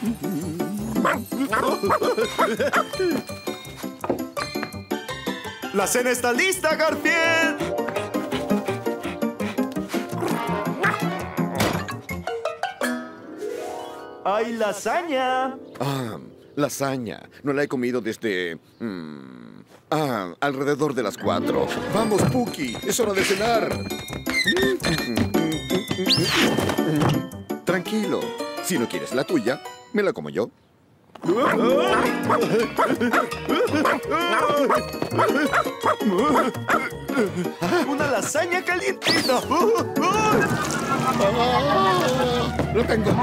¡La cena está lista, Garfield! ¡Hay lasaña! Ah, lasaña. No la he comido desde... alrededor de las 4. ¡Vamos, Puki! ¡Es hora de cenar! Tranquilo. Si no quieres la tuya, me la como yo. ¡Una lasaña calientita! ¡Lo tengo!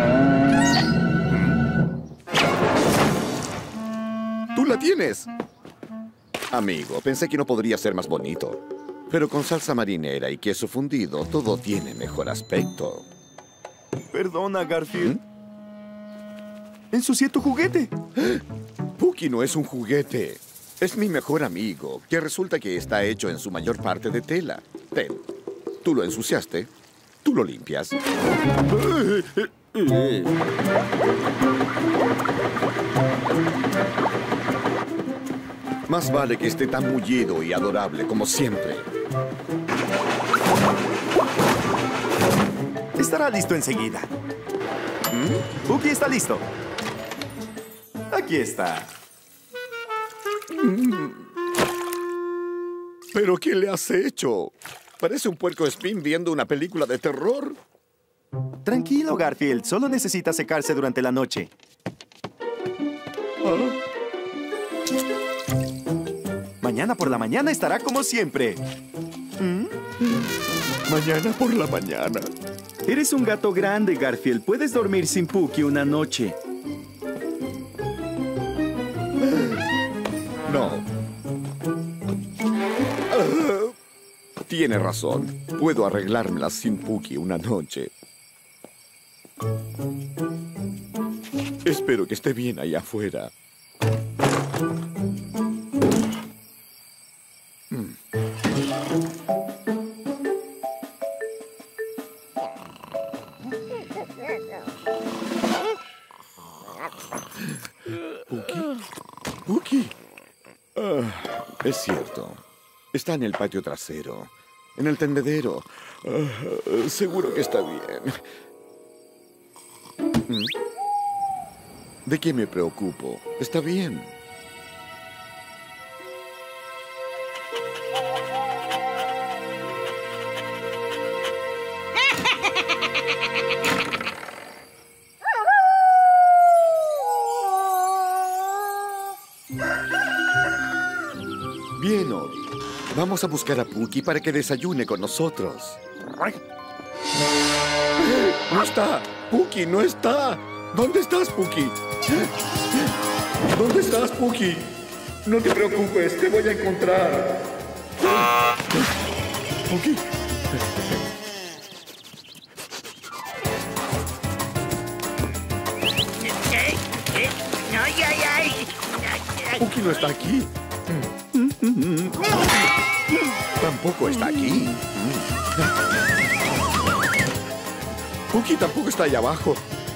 ¡Tú la tienes! Amigo, pensé que no podría ser más bonito. Pero con salsa marinera y queso fundido, todo tiene mejor aspecto. Perdona, Garfield. Ensucié tu juguete. Puki no es un juguete. Es mi mejor amigo, que resulta que está hecho en su mayor parte de tela. Ten, tú lo ensuciaste, tú lo limpias. Más vale que esté tan mullido y adorable como siempre. Estará listo enseguida. Puki está listo. Aquí está. ¿Pero qué le has hecho? Parece un puercoespín viendo una película de terror. Tranquilo, Garfield. Solo necesita secarse durante la noche. Mañana por la mañana estará como siempre. Mañana por la mañana. Eres un gato grande, Garfield. Puedes dormir sin Puki una noche. No. Tiene razón. Puedo arreglármela sin Puki una noche. Espero que esté bien allá afuera. ¿Puki? ¿Puki? Es cierto. Está en el patio trasero. En el tendedero. Seguro que está bien. ¿De qué me preocupo? Está bien. Bien, Obi. Vamos a buscar a Puki para que desayune con nosotros. ¡No está! ¡Puki no está! ¿Dónde estás, Puki? ¿Dónde estás, Puki? No te preocupes, te voy a encontrar. Puki. Puki no está aquí. Tampoco está aquí. Puki tampoco está allá abajo.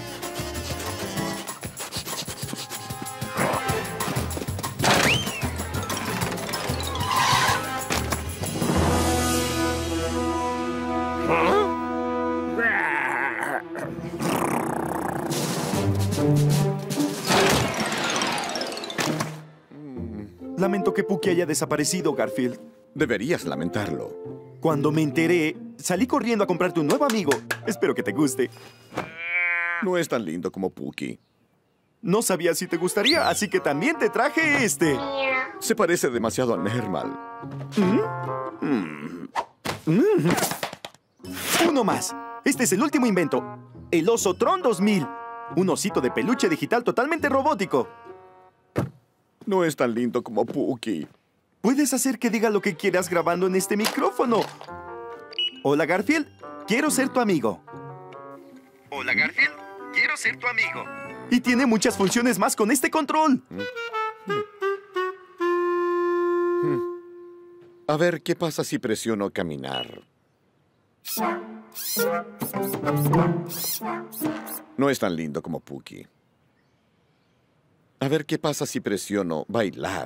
Lamento que Puki haya desaparecido, Garfield. Deberías lamentarlo. Cuando me enteré, salí corriendo a comprarte un nuevo amigo. Espero que te guste. No es tan lindo como Puki. No sabía si te gustaría, así que también te traje este. Se parece demasiado a Nermal. Uno más. Este es el último invento. El Osotron 2000. Un osito de peluche digital totalmente robótico. No es tan lindo como Puki. Puedes hacer que diga lo que quieras grabando en este micrófono. Hola, Garfield. Quiero ser tu amigo. Hola, Garfield. Quiero ser tu amigo. Y tiene muchas funciones más con este control. A ver, ¿qué pasa si presiono caminar? No es tan lindo como Puki. A ver qué pasa si presiono bailar.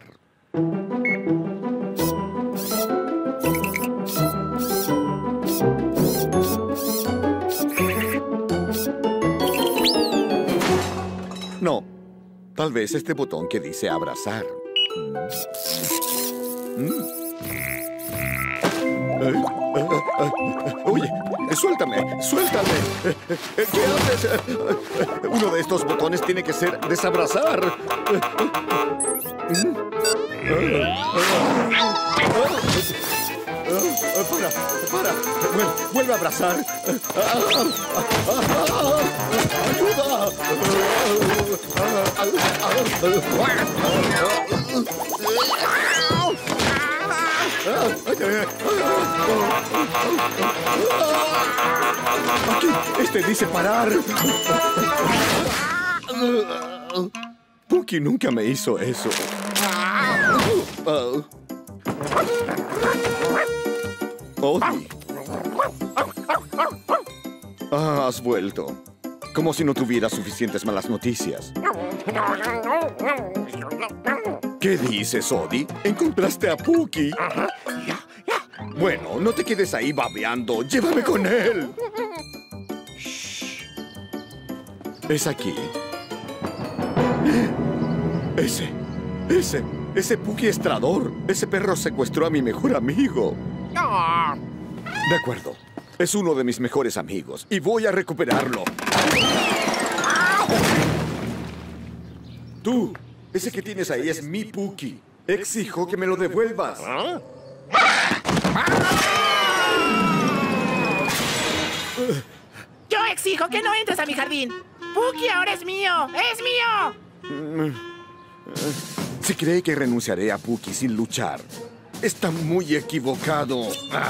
No, tal vez este botón que dice abrazar. Oye, suéltame, suéltame. ¿Qué haces? Uno de estos botones tiene que ser desabrazar. Para. Vuelve a abrazar. ¡Ayuda! Aquí, este dice parar. Pookie nunca me hizo eso. Odie. Has vuelto. Como si no tuviera suficientes malas noticias. ¿Qué dices, Odie? ¿Encontraste a Pookie? Bueno, no te quedes ahí babeando. ¡Llévame con él! Shh. ¿Es aquí? Ese Pookie estrador. Ese perro secuestró a mi mejor amigo. De acuerdo. Es uno de mis mejores amigos. Y voy a recuperarlo. Tú, ese que tienes ahí es mi Pookie. Exijo que me lo devuelvas. Yo exijo que no entres a mi jardín. Pookie ahora es mío. ¡Es mío! Si cree que renunciaré a Pookie sin luchar, está muy equivocado.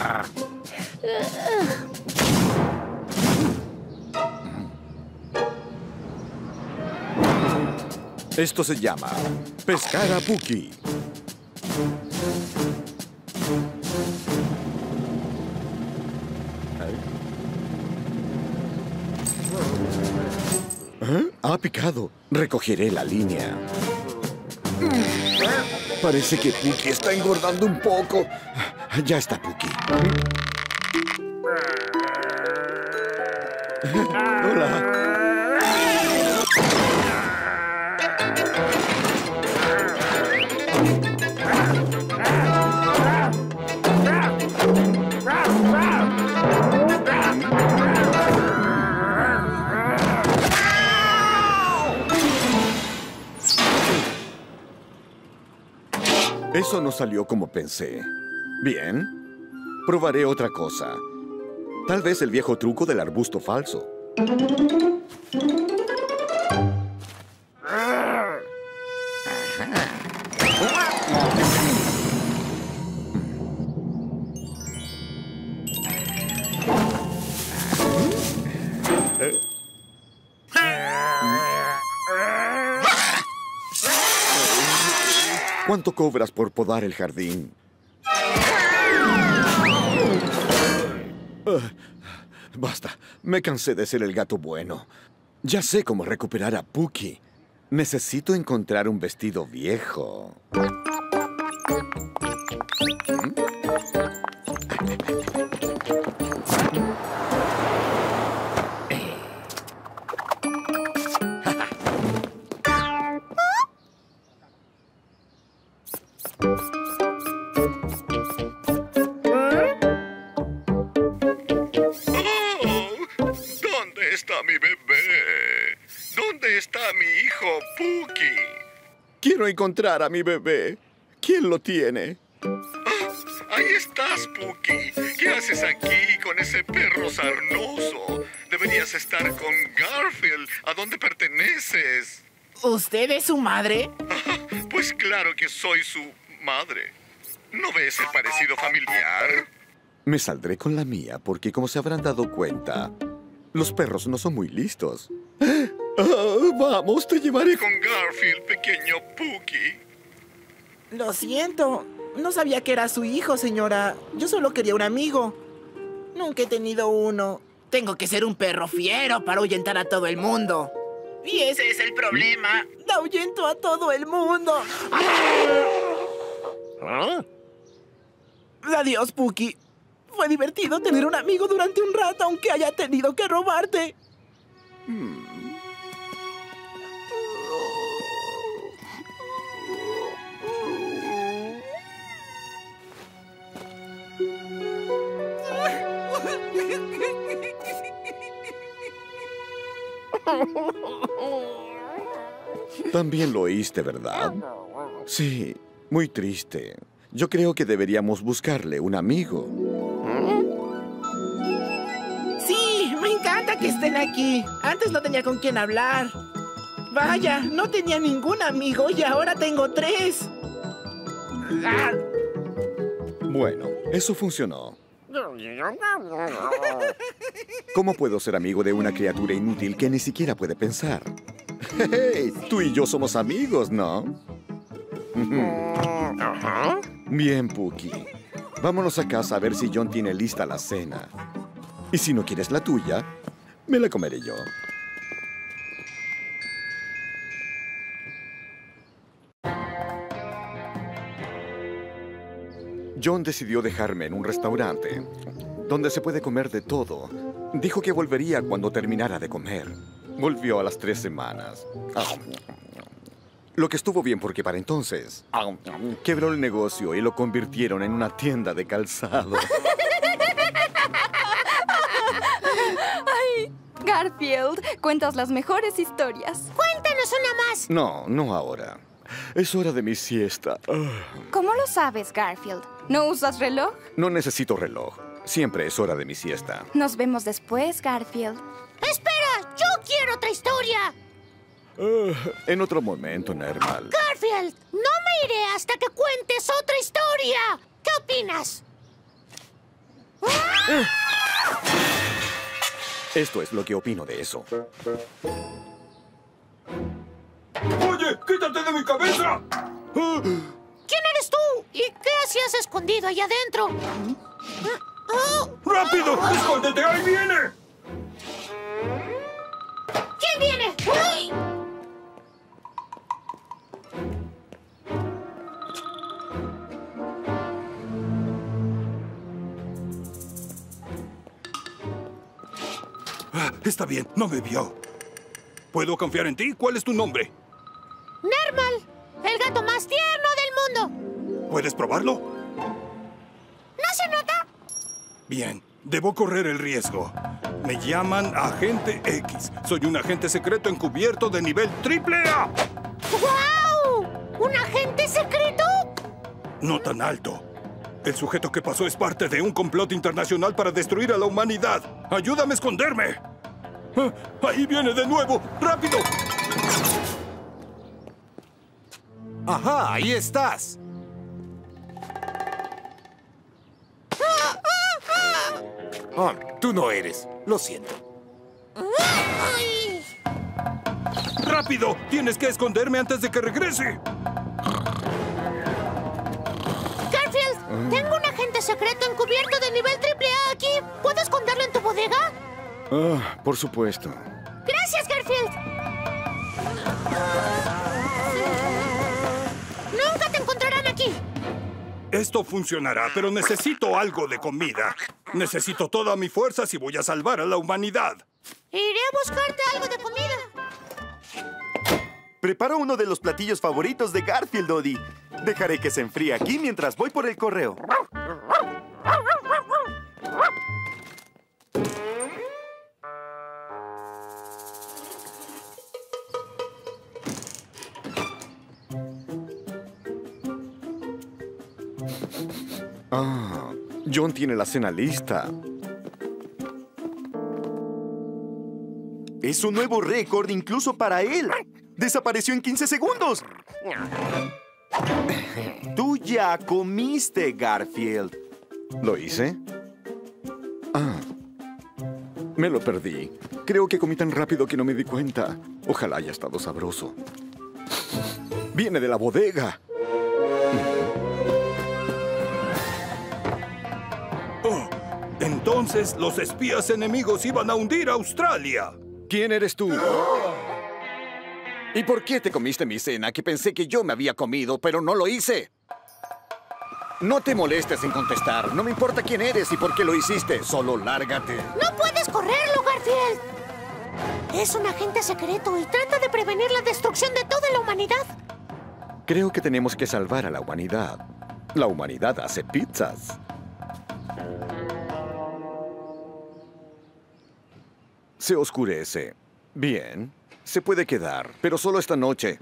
Esto se llama pescar a Pookie. Ha picado. Recogeré la línea. Parece que Pookie está engordando un poco. Ya está Pookie. Hola. Eso no salió como pensé. Bien, probaré otra cosa. Tal vez el viejo truco del arbusto falso. ¿Cuánto cobras por podar el jardín? Basta. Me cansé de ser el gato bueno. Ya sé cómo recuperar a Pookie. Necesito encontrar un vestido viejo. ¿Dónde está mi bebé? ¿Dónde está mi hijo Pookie? Quiero encontrar a mi bebé. ¿Quién lo tiene? Ahí estás, Pookie. ¿Qué haces aquí con ese perro sarnoso? Deberías estar con Garfield. ¿A dónde perteneces? ¿Usted es su madre? Pues claro que soy su madre. ¿No ves el parecido familiar? Me saldré con la mía porque, como se habrán dado cuenta, los perros no son muy listos. Vamos, te llevaré con Garfield, pequeño Pookie. Lo siento. No sabía que era su hijo, señora. Yo solo quería un amigo. Nunca he tenido uno. Tengo que ser un perro fiero para ahuyentar a todo el mundo. Y ese es el problema. ahuyento a todo el mundo. Adiós, Pookie. Fue divertido tener un amigo durante un rato, aunque haya tenido que robarte. También lo oíste, ¿verdad? Sí, muy triste. Yo creo que deberíamos buscarle un amigo. Sí, me encanta que estén aquí. Antes no tenía con quién hablar. Vaya, no tenía ningún amigo y ahora tengo 3. Bueno, eso funcionó. ¿Cómo puedo ser amigo de una criatura inútil que ni siquiera puede pensar? Hey, tú y yo somos amigos, ¿no? Bien, Pookie. Vámonos a casa a ver si John tiene lista la cena. Y si no quieres la tuya, me la comeré yo. John decidió dejarme en un restaurante donde se puede comer de todo. Dijo que volvería cuando terminara de comer. Volvió a las 3 semanas. Lo que estuvo bien porque para entonces quebró el negocio y lo convirtieron en una tienda de calzado. Ay, Garfield, cuentas las mejores historias. Cuéntanos una más. No ahora. Es hora de mi siesta. ¿Cómo lo sabes, Garfield? ¿No usas reloj? No necesito reloj. Siempre es hora de mi siesta. Nos vemos después, Garfield. ¡Espera! ¡Yo quiero otra historia! En otro momento, Nermal. Garfield, no me iré hasta que cuentes otra historia. ¿Qué opinas? Esto es lo que opino de eso. ¡Oye, quítate de mi cabeza! ¿Quién eres tú? ¿Y qué hacías escondido allá adentro? ¡Rápido! ¡Escóndete! ¡Ahí viene! ¿Quién viene? ¡Uy! Está bien, no me vio. ¿Puedo confiar en ti? ¿Cuál es tu nombre? Nermal, el gato más tierno del mundo. ¿Puedes probarlo? ¿No se nota? Bien, debo correr el riesgo. Me llaman Agente X. Soy un agente secreto encubierto de nivel AAA. ¡Guau! ¿Un agente secreto? No tan alto. El sujeto que pasó es parte de un complot internacional para destruir a la humanidad. ¡Ayúdame a esconderme! ¡Ahí viene de nuevo! ¡Rápido! ¡Ajá! ¡Ahí estás! Oh, tú no eres. Lo siento. ¡Ay! ¡Rápido! ¡Tienes que esconderme antes de que regrese! Garfield, tengo un agente secreto encubierto de nivel AAA aquí. ¿Puedo esconderlo en tu bodega? Por supuesto. Gracias, Garfield. Nunca te encontrarán aquí. Esto funcionará, pero necesito algo de comida. Necesito toda mi fuerza si voy a salvar a la humanidad. Iré a buscarte algo de comida. Preparo uno de los platillos favoritos de Garfield, Odie. Dejaré que se enfríe aquí mientras voy por el correo. John tiene la cena lista. Es un nuevo récord incluso para él. Desapareció en 15 segundos. Tú ya comiste, Garfield. ¿Lo hice? Me lo perdí. Creo que comí tan rápido que no me di cuenta. Ojalá haya estado sabroso. Viene de la bodega. Oh, entonces los espías enemigos iban a hundir a Australia. ¿Quién eres tú? ¿Y por qué te comiste mi cena que pensé que yo me había comido, pero no lo hice? No te molestes en contestar. No me importa quién eres y por qué lo hiciste. Solo lárgate. ¡No puedes correrlo, Garfield! Es un agente secreto y trata de prevenir la destrucción de toda la humanidad. Creo que tenemos que salvar a la humanidad. La humanidad hace pizzas. Se oscurece. Bien, se puede quedar, pero solo esta noche.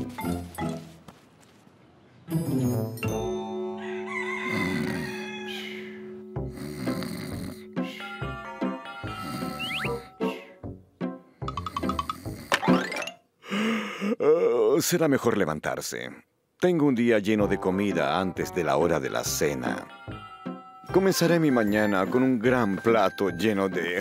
Será mejor levantarse. Tengo un día lleno de comida antes de la hora de la cena. Comenzaré mi mañana con un gran plato lleno de...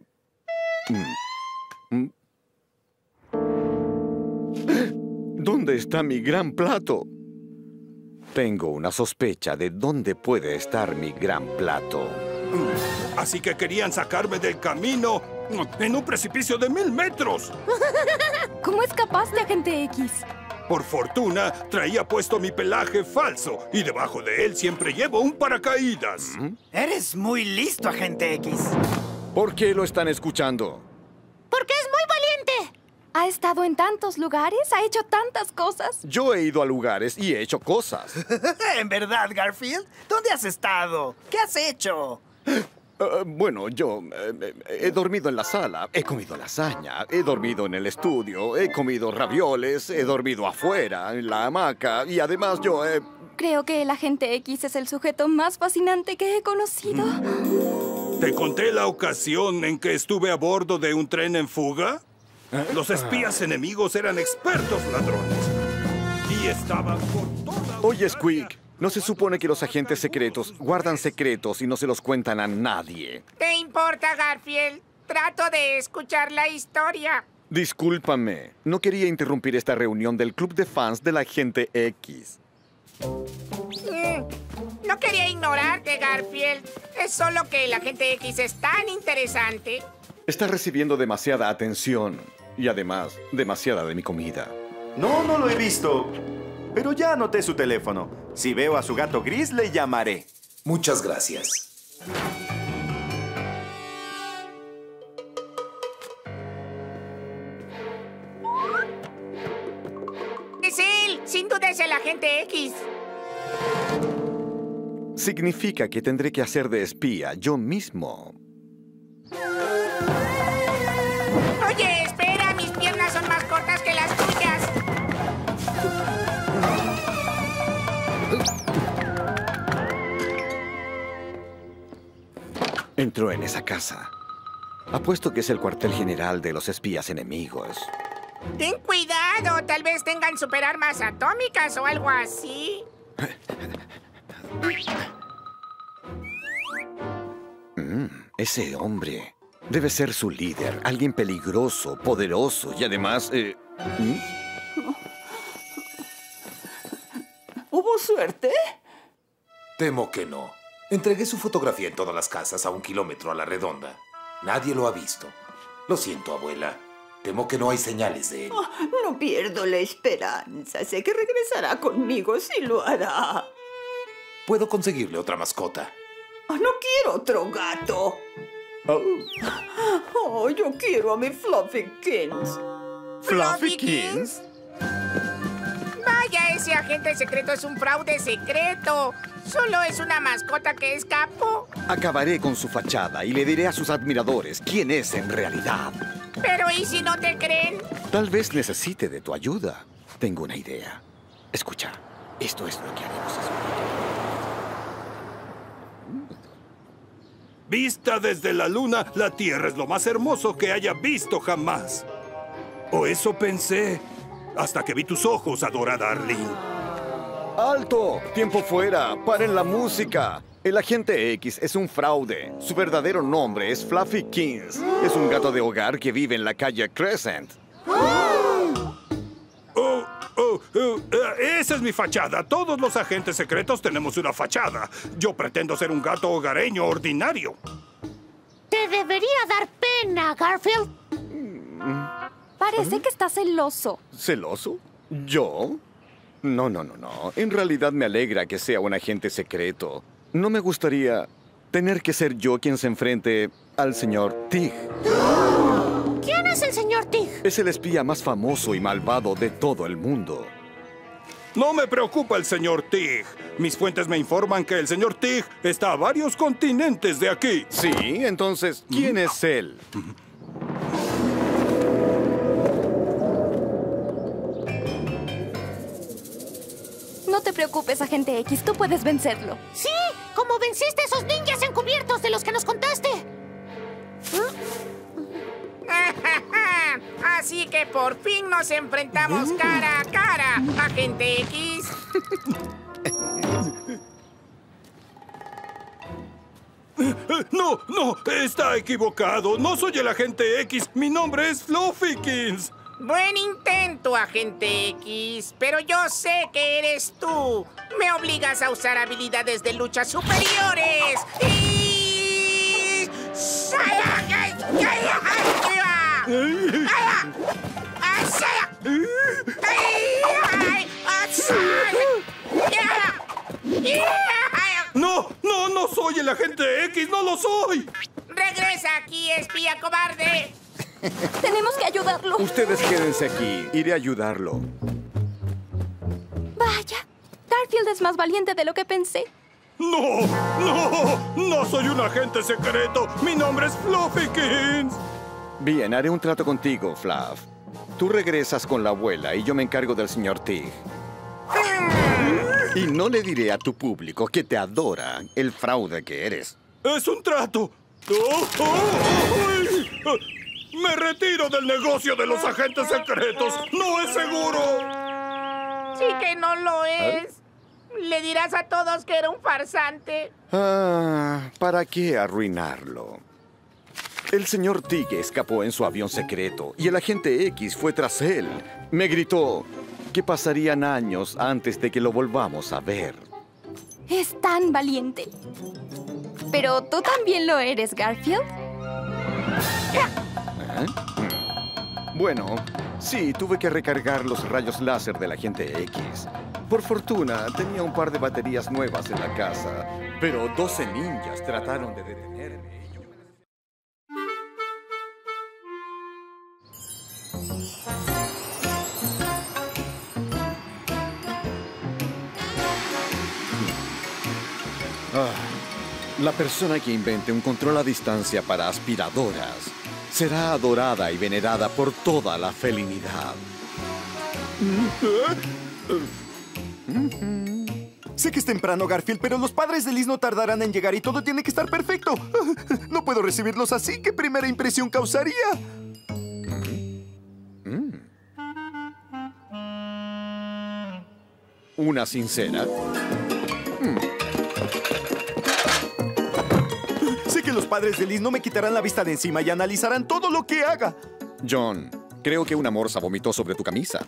¿Dónde está mi gran plato? Tengo una sospecha de dónde puede estar mi gran plato. Así que querían sacarme del camino en un precipicio de 1000 metros. ¿Cómo escapaste, Agente X? Por fortuna, traía puesto mi pelaje falso y debajo de él siempre llevo un paracaídas. Eres muy listo, Agente X. ¿Por qué lo están escuchando? Porque es muy valiente. Ha estado en tantos lugares, ha hecho tantas cosas. Yo he ido a lugares y he hecho cosas. ¿En verdad, Garfield? ¿Dónde has estado? ¿Qué has hecho? Bueno, yo he dormido en la sala, he comido lasaña, he dormido en el estudio, he comido ravioles, he dormido afuera, en la hamaca, y además yo he... Creo que el Agente X es el sujeto más fascinante que he conocido. ¿Te conté la ocasión en que estuve a bordo de un tren en fuga? Los espías enemigos eran expertos ladrones. Y estaban por toda... Oye, Squeak, ¿no se supone que los agentes secretos guardan secretos y no se los cuentan a nadie? ¿Te importa, Garfield? Trato de escuchar la historia. Discúlpame, no quería interrumpir esta reunión del club de fans del Agente X. No quería ignorarte, Garfield. Es solo que el Agente X es tan interesante. Está recibiendo demasiada atención y además demasiada de mi comida. No lo he visto. Pero ya anoté su teléfono. Si veo a su gato gris, le llamaré. Muchas gracias. Es él. Sin duda es el Agente X. Significa que tendré que hacer de espía yo mismo. Oye, espera. Mis piernas son más cortas que las tuyas. Entró en esa casa. Apuesto que es el cuartel general de los espías enemigos. Ten cuidado. Tal vez tengan superarmas atómicas o algo así. Ese hombre debe ser su líder. Alguien peligroso, poderoso y además... ¿Hubo suerte? Temo que no. Entregué su fotografía en todas las casas a 1 kilómetro a la redonda. Nadie lo ha visto. Lo siento, abuela. Temo que no hay señales de él. Oh, no pierdo la esperanza. Sé que regresará conmigo, sí lo hará. Puedo conseguirle otra mascota. Oh, no quiero otro gato. Oh, yo quiero a mi Fluffykins. ¿Fluffykins? Vaya, ese agente secreto es un fraude secreto. Solo es una mascota que escapó. Acabaré con su fachada y le diré a sus admiradores quién es en realidad. Pero ¿y si no te creen? Tal vez necesite de tu ayuda. Tengo una idea. Escucha, esto es lo que haremos. Vista desde la luna, la Tierra es lo más hermoso que haya visto jamás. O eso pensé, hasta que vi tus ojos, adorada Arlene. ¡Alto! ¡Tiempo fuera! ¡Paren la música! El Agente X es un fraude. Su verdadero nombre es Fluffykins. Es un gato de hogar que vive en la calle Crescent. Esa es mi fachada. Todos los agentes secretos tenemos una fachada. Yo pretendo ser un gato hogareño ordinario. Te debería dar pena, Garfield. Parece que está celoso. ¿Celoso? ¿Yo? No. En realidad me alegra que sea un agente secreto. No me gustaría tener que ser yo quien se enfrente al señor Tig. ¿Quién es el señor Tig? Es el espía más famoso y malvado de todo el mundo. No me preocupa el señor Tig. Mis fuentes me informan que el señor Tig está a varios continentes de aquí. Sí, entonces, ¿quién es él? No te preocupes, agente X. Tú puedes vencerlo. Sí, como venciste a esos ninjas encubiertos de los que nos contaste. Así que por fin nos enfrentamos cara a cara, agente X. No, está equivocado. No soy el agente X. Mi nombre es Fluffykins. Buen intento, agente X, pero yo sé que eres tú. Me obligas a usar habilidades de lucha superiores. No soy el agente X, no lo soy. Regresa aquí, espía cobarde. Tenemos que ayudarlo. Ustedes quédense aquí. Iré a ayudarlo. Vaya, Garfield es más valiente de lo que pensé. No soy un agente secreto. Mi nombre es Fluffykins. Bien, haré un trato contigo, Fluff. Tú regresas con la abuela y yo me encargo del señor Tig. Y no le diré a tu público que te adora, el fraude que eres. Es un trato. Me retiro del negocio de los agentes secretos. No es seguro. Sí que no lo es. Le dirás a todos que era un farsante. ¿Para qué arruinarlo? El señor Tig escapó en su avión secreto y el agente X fue tras él. Me gritó que pasarían años antes de que lo volvamos a ver. Es tan valiente. Pero tú también lo eres, Garfield. Bueno, sí, tuve que recargar los rayos láser del agente X. Por fortuna, tenía un par de baterías nuevas en la casa, pero 12 ninjas trataron de detenerme. La persona que invente un control a distancia para aspiradoras será adorada y venerada por toda la felinidad. Sé que es temprano, Garfield, pero los padres de Liz no tardarán en llegar y todo tiene que estar perfecto. No puedo recibirlos así. ¿Qué primera impresión causaría? ¿Una sincera? Sé que los padres de Liz no me quitarán la vista de encima y analizarán todo lo que haga. John, creo que una morsa vomitó sobre tu camisa.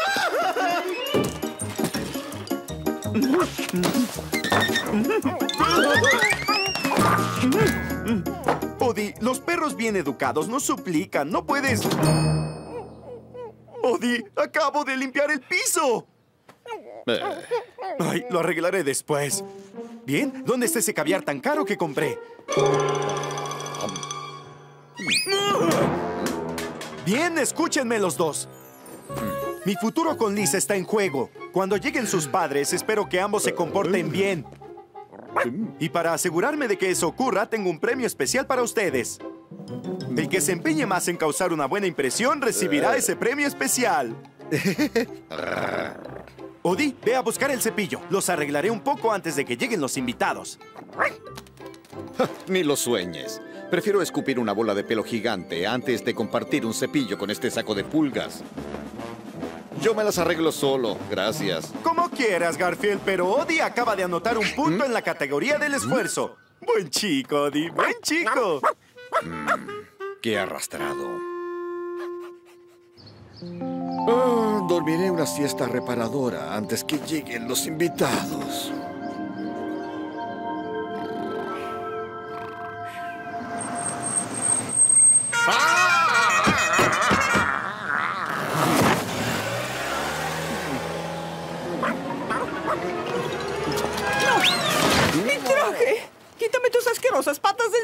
Odie, los perros bien educados no suplican. No puedes... Odie, acabo de limpiar el piso. Ay, lo arreglaré después. Bien, ¿dónde está ese caviar tan caro que compré? Bien, escúchenme los dos. Mi futuro con Liz está en juego. Cuando lleguen sus padres, espero que ambos se comporten bien. Y para asegurarme de que eso ocurra, tengo un premio especial para ustedes. El que se empeñe más en causar una buena impresión recibirá ese premio especial. Odie, ve a buscar el cepillo. Los arreglaré un poco antes de que lleguen los invitados. Ni lo sueñes. Prefiero escupir una bola de pelo gigante antes de compartir un cepillo con este saco de pulgas. Yo me las arreglo solo, gracias. Como quieras, Garfield, pero Odie acaba de anotar un punto en la categoría del esfuerzo. Buen chico, Odie, buen chico. Qué arrastrado. Dormiré una siesta reparadora antes que lleguen los invitados.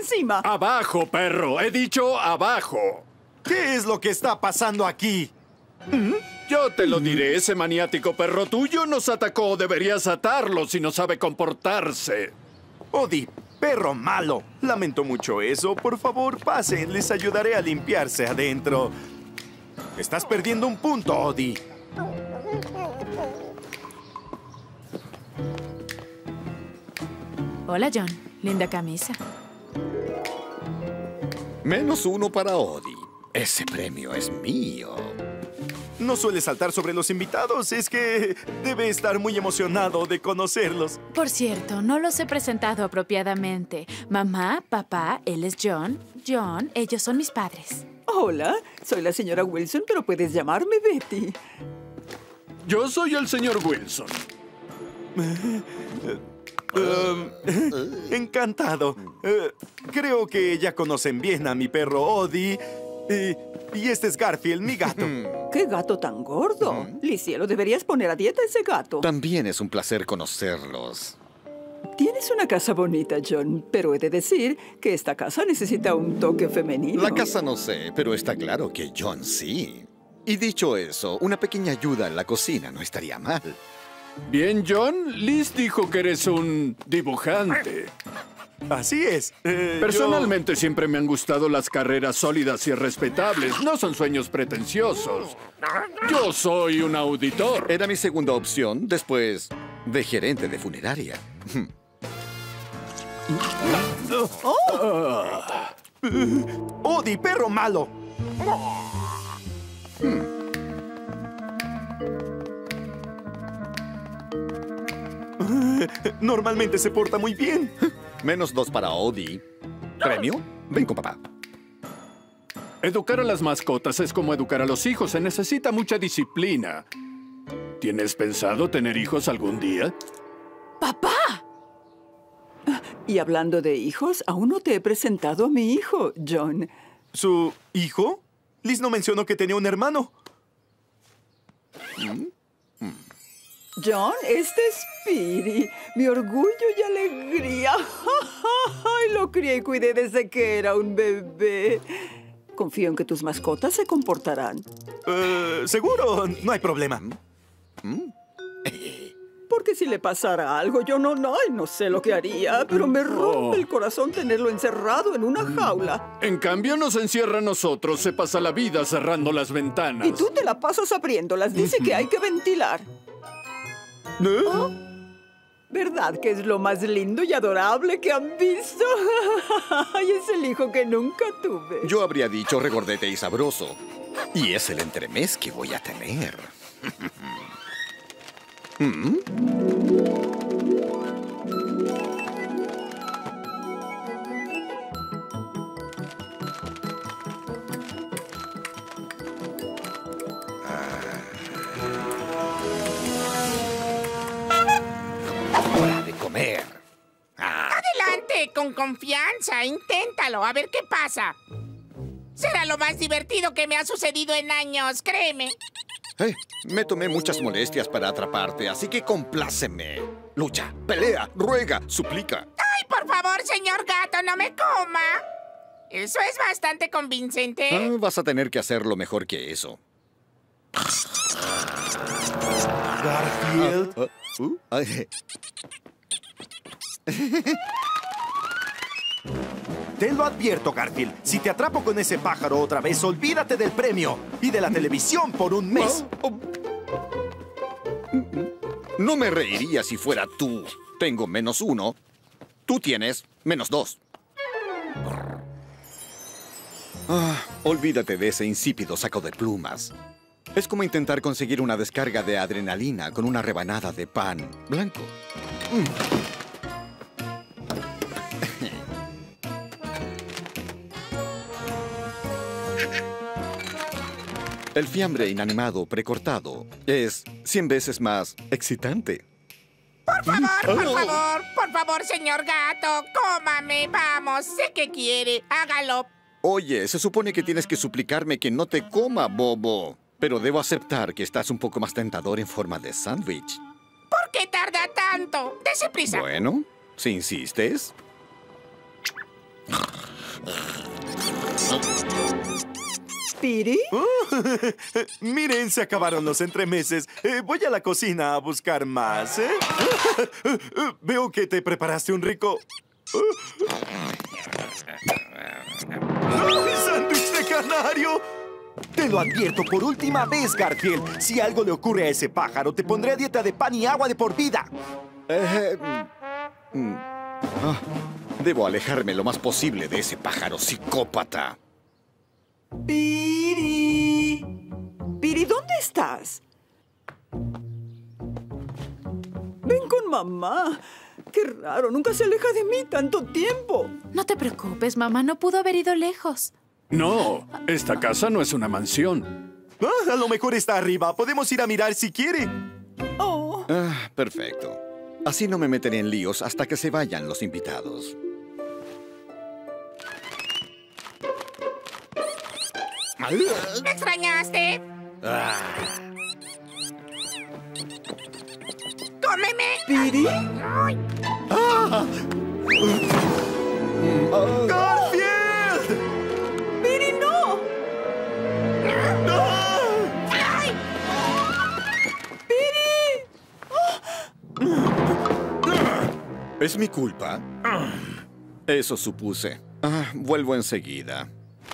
encima. ¡Abajo, perro! ¡He dicho abajo! ¿Qué es lo que está pasando aquí? Yo te lo diré, ese maniático perro tuyo nos atacó. Deberías atarlo si no sabe comportarse. Odie, perro malo. Lamento mucho eso. Por favor, pasen. Les ayudaré a limpiarse adentro. Estás perdiendo un punto, Odie. Hola, John. Linda camisa. -1 para Odie. Ese premio es mío. No suele saltar sobre los invitados. Es que debe estar muy emocionado de conocerlos. Por cierto, no los he presentado apropiadamente. Mamá, papá, él es John. John, ellos son mis padres. Hola, soy la señora Wilson, pero puedes llamarme Betty. Yo soy el señor Wilson. Encantado. Creo que ya conocen bien a mi perro Odie. Y este es Garfield, mi gato. ¡Qué gato tan gordo! Lisielo, deberías poner a dieta a ese gato. También es un placer conocerlos. Tienes una casa bonita, John, pero he de decir que esta casa necesita un toque femenino. La casa no sé, pero está claro que John sí. Y dicho eso, una pequeña ayuda en la cocina no estaría mal. Bien, John. Liz dijo que eres un dibujante. Así es. Personalmente siempre me han gustado las carreras sólidas y respetables. No son sueños pretenciosos. Yo soy un auditor. Era mi segunda opción después de gerente de funeraria. Odie, perro malo. Normalmente se porta muy bien. -2 para Odie. ¿Premio? Ven con papá. Educar a las mascotas es como educar a los hijos. Se necesita mucha disciplina. ¿Tienes pensado tener hijos algún día? ¡Papá! Y hablando de hijos, aún no te he presentado a mi hijo, John. ¿Su hijo? Liz no mencionó que tenía un hermano. John, este es Speedy, mi orgullo y alegría. Lo crié y cuidé desde que era un bebé. Confío en que tus mascotas se comportarán. Seguro, no hay problema. Porque si le pasara algo, yo no sé lo que haría, pero me rompe el corazón tenerlo encerrado en una jaula. En cambio, nos encierra a nosotros. Se pasa la vida cerrando las ventanas. Y tú te la pasas abriéndolas. Dice que hay que ventilar. ¿Oh? ¿Verdad que es lo más lindo y adorable que han visto? Ay, es el hijo que nunca tuve. Yo habría dicho regordete y sabroso. Y es el entremés que voy a tener. Hora de comer. Adelante, con confianza. Inténtalo, a ver qué pasa. Será lo más divertido que me ha sucedido en años, créeme. Me tomé muchas molestias para atraparte, así que compláceme. Lucha, pelea, ruega, suplica. ¡Ay, por favor, señor gato, no me coma! Eso es bastante convincente. Vas a tener que hacerlo mejor que eso. Garfield. Te lo advierto, Garfield. Si te atrapo con ese pájaro otra vez, olvídate del premio y de la televisión por un mes. No me reiría si fuera tú. Tengo -1. Tú tienes -2. Olvídate de ese insípido saco de plumas. Es como intentar conseguir una descarga de adrenalina con una rebanada de pan blanco. El fiambre inanimado precortado es 100 veces más excitante. Por favor, señor gato, cómame, vamos, sé que quiere, hágalo. Oye, se supone que tienes que suplicarme que no te coma, bobo. Pero debo aceptar que estás un poco más tentador en forma de sándwich. ¿Por qué tarda tanto? Dese prisa. Bueno, si insistes. ¿Speedy? Miren, se acabaron los entremeses. Voy a la cocina a buscar más, ¿eh? Veo que te preparaste un rico... ¡Sándwich de canario! Te lo advierto por última vez, Garfield. Si algo le ocurre a ese pájaro, te pondré a dieta de pan y agua de por vida. Debo alejarme lo más posible de ese pájaro psicópata. ¡Speedy! Speedy, ¿dónde estás? Ven con mamá. ¡Qué raro! Nunca se aleja de mí tanto tiempo. No te preocupes, mamá. No pudo haber ido lejos. No, esta casa no es una mansión. A lo mejor está arriba. Podemos ir a mirar si quiere. Oh. Perfecto. Así no me meteré en líos hasta que se vayan los invitados. ¿Me extrañaste? ¡Cómeme! ¿Speedy? ¡Garfield! ¡Speedy, no! ¿Es mi culpa? Eso supuse. Vuelvo enseguida.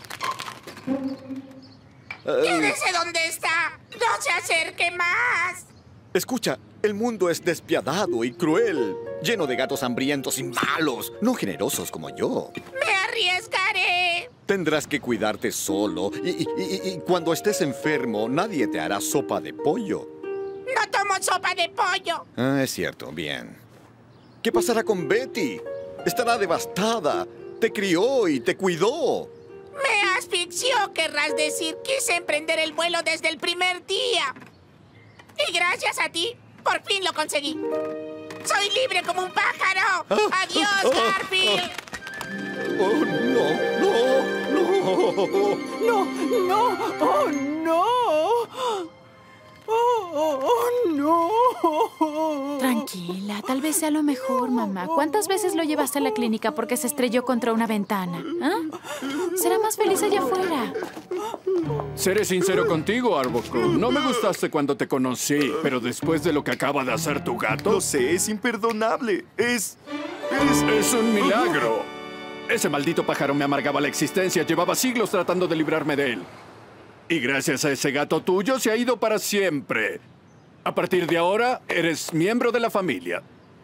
¡Quédese donde está! ¡No se acerque más! Escucha, el mundo es despiadado y cruel, lleno de gatos hambrientos y malos, no generosos como yo. ¡Me arriesgaré! Tendrás que cuidarte solo y cuando estés enfermo, nadie te hará sopa de pollo. ¡No tomo sopa de pollo! Es cierto, bien. ¿Qué pasará con Betty? Estará devastada. Te crió y te cuidó. Me asfixió, querrás decir. Quise emprender el vuelo desde el primer día. Y gracias a ti, por fin lo conseguí. ¡Soy libre como un pájaro! ¡Adiós, Garfield! ¡Oh, no! ¡No! ¡No! ¡Oh, no! ¡Oh, no! Tranquila, tal vez sea lo mejor, mamá. ¿Cuántas veces lo llevaste a la clínica porque se estrelló contra una ventana? Será más feliz allá afuera. Seré sincero contigo, Arbocro. No me gustaste cuando te conocí, pero después de lo que acaba de hacer tu gato... Lo sé, es imperdonable. Es un milagro. Ese maldito pájaro me amargaba la existencia. Llevaba siglos tratando de librarme de él. Y gracias a ese gato tuyo se ha ido para siempre. A partir de ahora, eres miembro de la familia.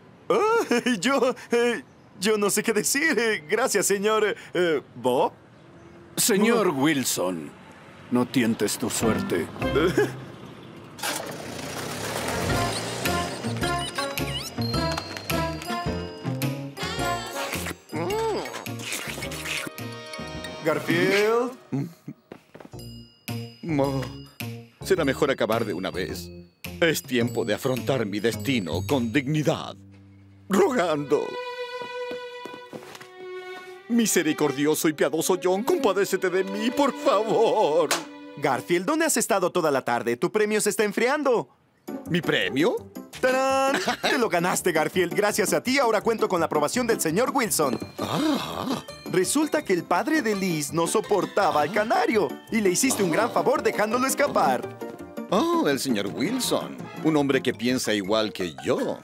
Yo no sé qué decir. Gracias, señor... ¿Bob? Señor Wilson, no tientes tu suerte. Garfield. Será mejor acabar de una vez. Es tiempo de afrontar mi destino con dignidad. Rogando. Misericordioso y piadoso John, compadécete de mí, por favor. Garfield, ¿dónde has estado toda la tarde? Tu premio se está enfriando. ¿Mi premio? ¡Tarán! Te lo ganaste, Garfield. Gracias a ti, ahora cuento con la aprobación del señor Wilson. Resulta que el padre de Liz no soportaba al canario y le hiciste un gran favor dejándolo escapar. Oh, el señor Wilson. Un hombre que piensa igual que yo.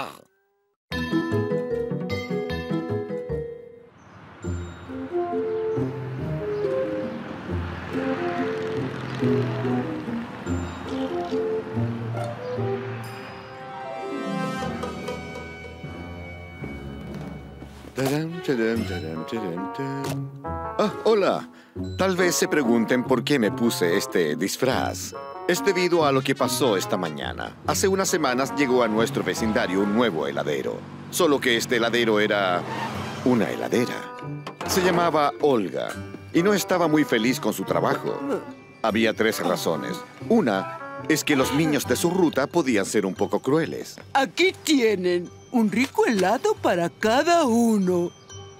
Hola. Tal vez se pregunten por qué me puse este disfraz. Es debido a lo que pasó esta mañana. Hace unas semanas llegó a nuestro vecindario un nuevo heladero. Solo que este heladero era una heladera. Se llamaba Olga y no estaba muy feliz con su trabajo. Había 3 razones. Una es que los niños de su ruta podían ser un poco crueles. Aquí tienen un rico helado para cada uno.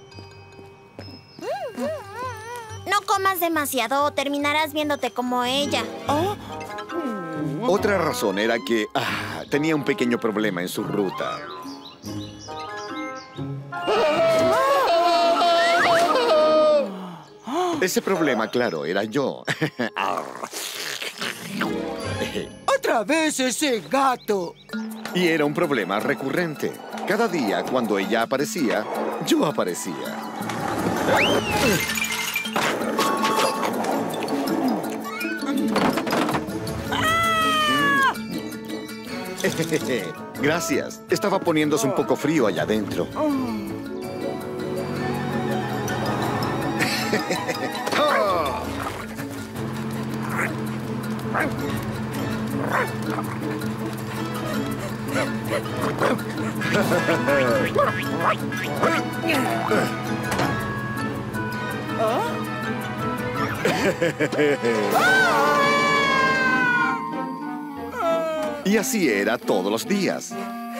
No comas demasiado o terminarás viéndote como ella. Otra razón era que tenía un pequeño problema en su ruta. Ese problema, claro, era yo. ¡Otra vez ese gato! Y era un problema recurrente. Cada día, cuando ella aparecía, yo aparecía. Gracias. Estaba poniéndose un poco frío allá adentro. Y así era todos los días.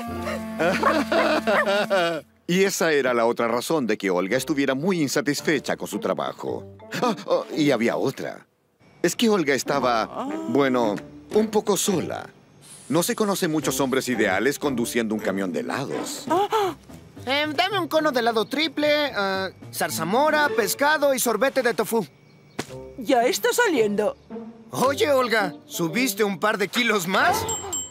Y esa era la otra razón de que Olga estuviera muy insatisfecha con su trabajo. Y había otra. Es que Olga estaba, bueno, un poco sola. No se conocen muchos hombres ideales conduciendo un camión de helados. Dame un cono de helado triple, zarzamora, pescado y sorbete de tofu. Ya está saliendo. Oye, Olga, ¿subiste un par de kilos más?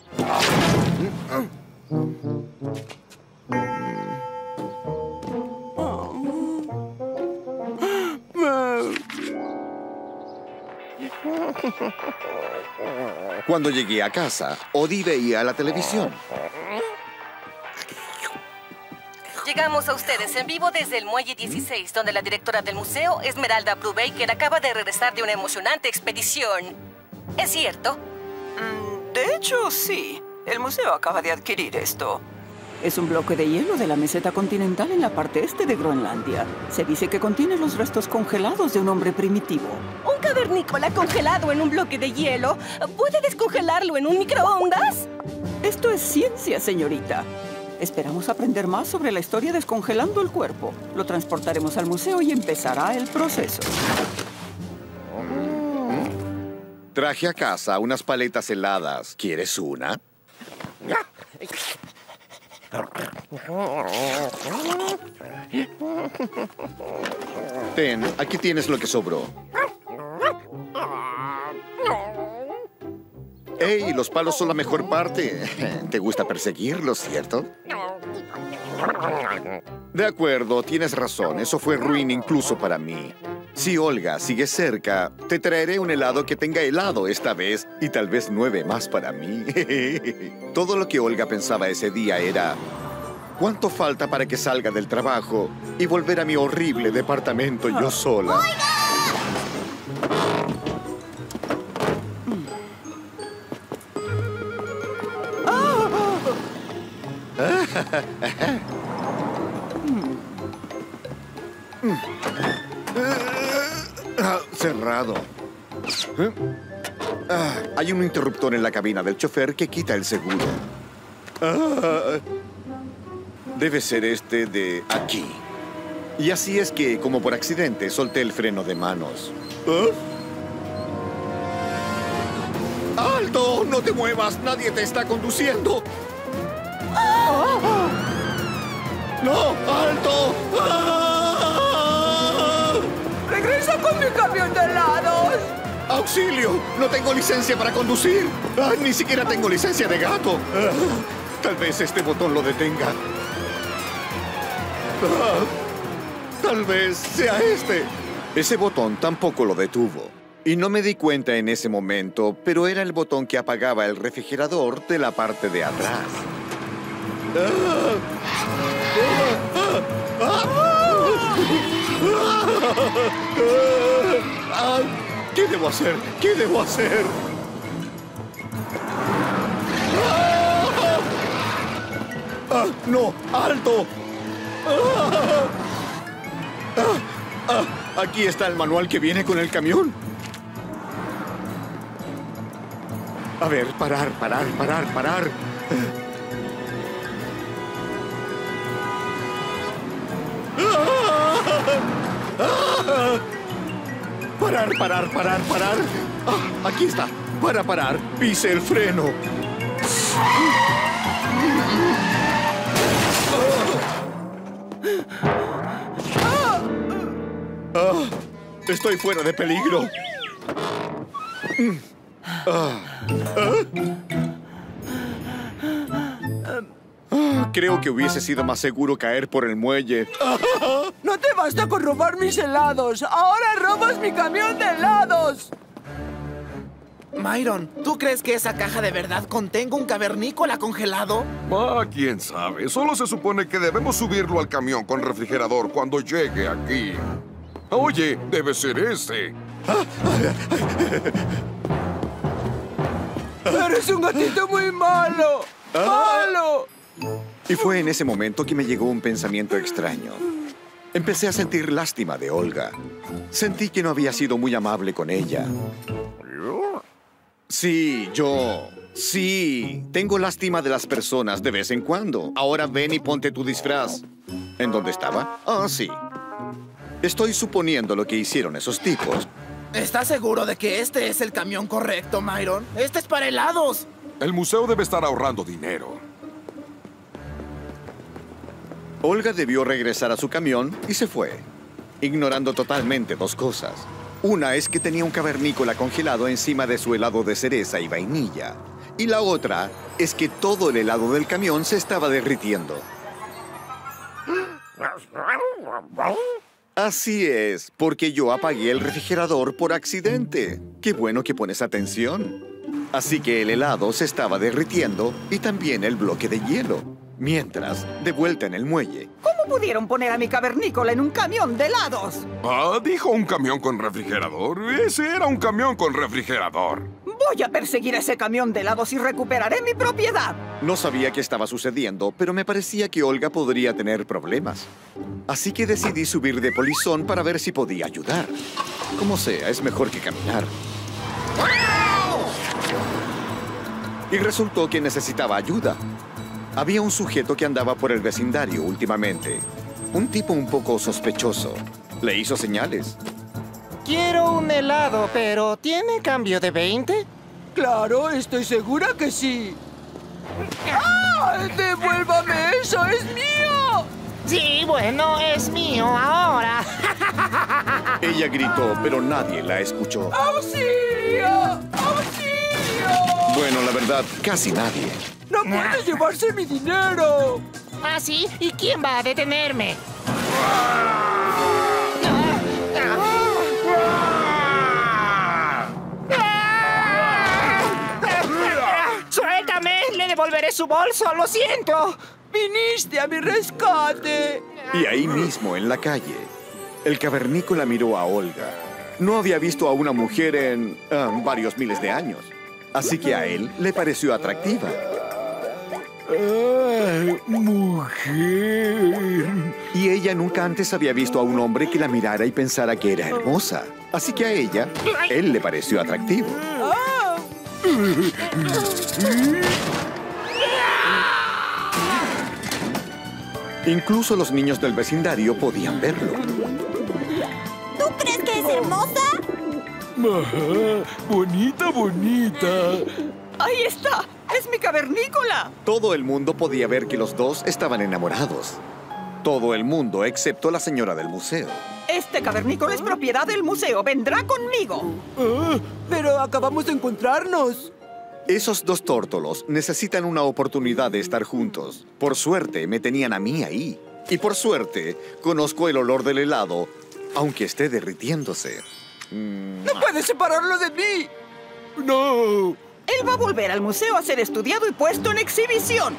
Cuando llegué a casa, Odie veía la televisión. Llegamos a ustedes en vivo desde el Muelle 16, donde la directora del museo, Esmeralda Brubaker, acaba de regresar de una emocionante expedición. ¿Es cierto? De hecho, sí. El museo acaba de adquirir esto. Es un bloque de hielo de la meseta continental en la parte este de Groenlandia. Se dice que contiene los restos congelados de un hombre primitivo. ¿Un cavernícola congelado en un bloque de hielo? ¿Puede descongelarlo en un microondas? Esto es ciencia, señorita. Esperamos aprender más sobre la historia descongelando el cuerpo. Lo transportaremos al museo y empezará el proceso. Traje a casa unas paletas heladas. ¿Quieres una? Ten, aquí tienes lo que sobró. ¡Ey! Los palos son la mejor parte. ¿Te gusta perseguirlos, cierto? De acuerdo, tienes razón. Eso fue ruin incluso para mí. Si Olga sigue cerca, te traeré un helado que tenga helado esta vez y tal vez 9 más para mí. Todo lo que Olga pensaba ese día era... ¿cuánto falta para que salga del trabajo y volver a mi horrible departamento yo sola? Cerrado. Hay un interruptor en la cabina del chofer que quita el seguro. Debe ser este de aquí. Y así es que, como por accidente, solté el freno de manos. ¡Alto! ¡No te muevas! ¡Nadie te está conduciendo! ¡No! ¡Alto! ¡Regresa con mi camión de helados! ¡Auxilio! ¡No tengo licencia para conducir! ¡Ni siquiera tengo licencia de gato! Tal vez este botón lo detenga. Tal vez sea este. Ese botón tampoco lo detuvo. Y no me di cuenta en ese momento, pero era el botón que apagaba el refrigerador de la parte de atrás. ¿Qué debo hacer? ¿Qué debo hacer? ¡No! ¡Alto! Aquí está el manual que viene con el camión. A ver, parar. Parar. Aquí está. Para parar, pise el freno. Estoy fuera de peligro. Creo que hubiese sido más seguro caer por el muelle. No te basta con robar mis helados. Ahora robas mi camión de helados. Myron, ¿tú crees que esa caja de verdad contenga un cavernícola congelado? Ah, quién sabe. Solo se supone que debemos subirlo al camión con refrigerador cuando llegue aquí. Oye, debe ser ese. Eres un gatito muy malo. ¡Malo! Y fue en ese momento que me llegó un pensamiento extraño. Empecé a sentir lástima de Olga. Sentí que no había sido muy amable con ella. Sí, tengo lástima de las personas de vez en cuando. Ahora ven y ponte tu disfraz. ¿En dónde estaba? Ah, sí. Estoy suponiendo lo que hicieron esos tipos. ¿Estás seguro de que este es el camión correcto, Myron? ¡Este es para helados! El museo debe estar ahorrando dinero. Olga debió regresar a su camión y se fue, ignorando totalmente dos cosas. Una es que tenía un cavernícola congelado encima de su helado de cereza y vainilla. Y la otra es que todo el helado del camión se estaba derritiendo. Así es, porque yo apagué el refrigerador por accidente. Qué bueno que pones atención. Así que el helado se estaba derritiendo y también el bloque de hielo. Mientras, de vuelta en el muelle. ¿Cómo pudieron poner a mi cavernícola en un camión de helados? Ah, dijo un camión con refrigerador. Ese era un camión con refrigerador. Voy a perseguir ese camión de helados y recuperaré mi propiedad. No sabía qué estaba sucediendo, pero me parecía que Olga podría tener problemas. Así que decidí subir de polizón para ver si podía ayudar. Como sea, es mejor que caminar. Y resultó que necesitaba ayuda. Había un sujeto que andaba por el vecindario últimamente. Un tipo un poco sospechoso. Le hizo señales. Quiero un helado, pero ¿tiene cambio de 20? Claro, estoy segura que sí. ¡Ah! ¡Devuélvame eso! ¡Es mío! Sí, bueno, es mío ahora. Ella gritó, pero nadie la escuchó. ¡Auxilio! ¡Auxilio! Bueno, la verdad, casi nadie. ¡No puedes llevarse mi dinero! ¿Ah, sí? ¿Y quién va a detenerme? ¡Suéltame! ¡Le devolveré su bolso! ¡Lo siento! ¡Viniste a mi rescate! Y ahí mismo, en la calle, el cavernícola miró a Olga. No había visto a una mujer en varios miles de años. Así que a él le pareció atractiva. ¡Mujer! Y ella nunca antes había visto a un hombre que la mirara y pensara que era hermosa. Así que a ella, él le pareció atractivo. Incluso los niños del vecindario podían verlo. ¿Tú crees que es hermosa? Ajá, bonita, bonita. ¡Ahí está! ¡Es mi cavernícola! Todo el mundo podía ver que los dos estaban enamorados. Todo el mundo, excepto la señora del museo. Este cavernícola es propiedad del museo. ¡Vendrá conmigo! Pero acabamos de encontrarnos. Esos dos tórtolos necesitan una oportunidad de estar juntos. Por suerte, me tenían a mí ahí. Y por suerte, conozco el olor del helado, aunque esté derritiéndose. ¡No puedes separarlo de mí! ¡No! Él va a volver al museo a ser estudiado y puesto en exhibición.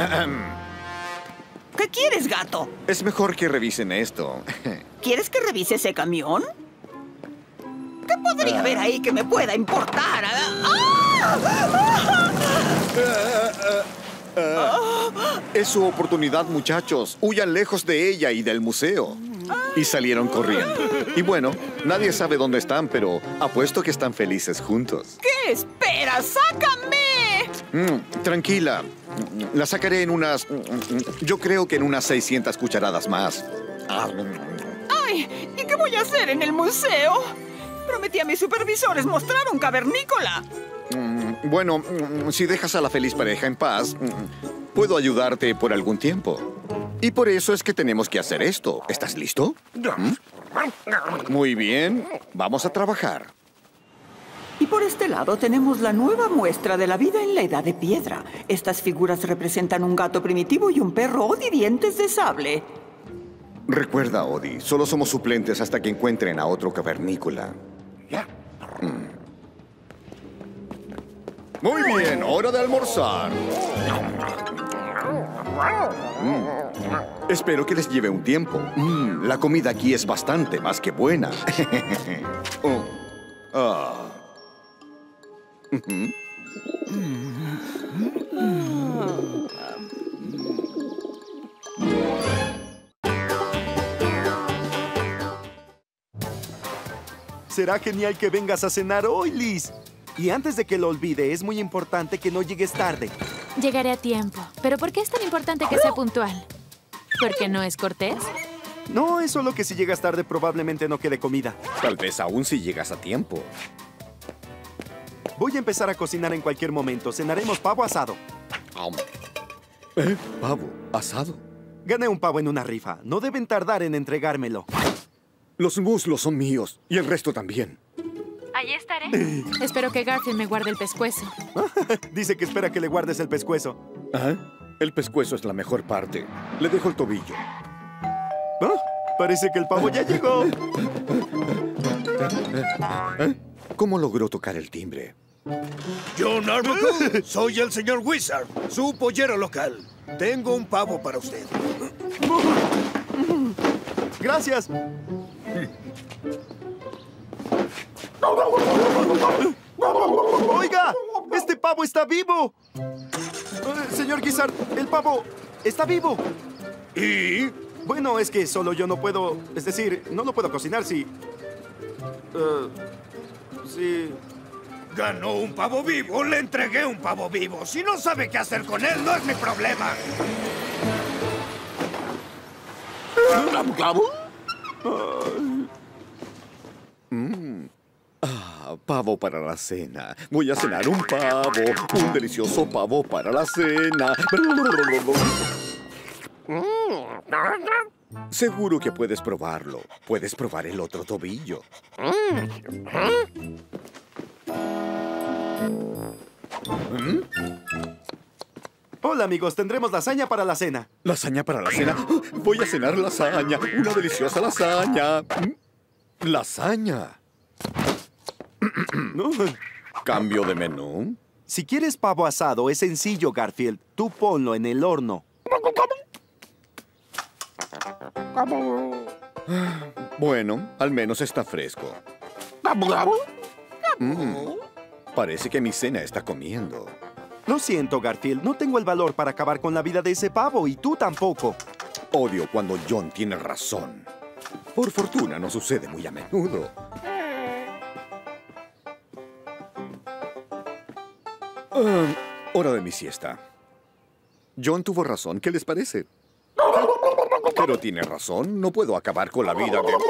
¿Qué quieres, gato? Es mejor que revisen esto. ¿Quieres que revise ese camión? ¿Qué podría haber ahí que me pueda importar? Es su oportunidad, muchachos. Huyan lejos de ella y del museo. Y salieron corriendo. Y bueno, nadie sabe dónde están, pero apuesto que están felices juntos. ¿Qué esperas? ¡Sácame! Tranquila. La sacaré en unas... Yo creo que en unas 600 cucharadas más. ¡Ay! ¿Y qué voy a hacer en el museo? Prometí a mis supervisores mostrar un cavernícola. Bueno, si dejas a la feliz pareja en paz, puedo ayudarte por algún tiempo. Y por eso es que tenemos que hacer esto. ¿Estás listo? Muy bien, vamos a trabajar. Y por este lado tenemos la nueva muestra de la vida en la Edad de Piedra. Estas figuras representan un gato primitivo y un perro Odie dientes de sable. Recuerda, Odie, solo somos suplentes hasta que encuentren a otro cavernícola. Muy bien, hora de almorzar. Espero que les lleve un tiempo. La comida aquí es bastante más que buena. Será genial que vengas a cenar hoy, Liz. Y antes de que lo olvide, es muy importante que no llegues tarde. Llegaré a tiempo. ¿Pero por qué es tan importante que sea puntual? ¿Porque no es cortés? No, es solo que si llegas tarde probablemente no quede comida. Tal vez aún si llegas a tiempo. Voy a empezar a cocinar en cualquier momento. Cenaremos pavo asado. ¿Pavo asado? Gané un pavo en una rifa. No deben tardar en entregármelo. Los muslos son míos. Y el resto también. Allí estaré. Espero que Garfield me guarde el pescuezo. Dice que espera que le guardes el pescuezo. El pescuezo es la mejor parte. Le dejo el tobillo. Parece que el pavo ya llegó. ¿Cómo logró tocar el timbre? John Arbuckle, soy el señor Wizard, su pollero local. Tengo un pavo para usted. Gracias. ¡Oiga! ¡Este pavo está vivo! Señor Gizzard, el pavo está vivo. ¿Y? Bueno, es que solo yo no puedo... Es decir, no lo puedo cocinar si... sí... Ganó un pavo vivo, le entregué un pavo vivo. Si no sabe qué hacer con él, no es mi problema. Pavo para la cena. Voy a cenar un pavo. Un delicioso pavo para la cena. Seguro que puedes probarlo. Puedes probar el otro tobillo. Hola, amigos. Tendremos lasaña para la cena. ¿Lasaña para la cena? Voy a cenar lasaña. Una deliciosa lasaña. ¡Lasaña! ¿Cambio de menú? Si quieres pavo asado, es sencillo, Garfield. Tú ponlo en el horno. Bueno, al menos está fresco. Parece que mi cena está comiendo. Lo siento, Garfield. No tengo el valor para acabar con la vida de ese pavo, y tú tampoco. Odio cuando John tiene razón. Por fortuna, no sucede muy a menudo. Hora de mi siesta. John tuvo razón. ¿Qué les parece? Pero tiene razón. No puedo acabar con la vida de...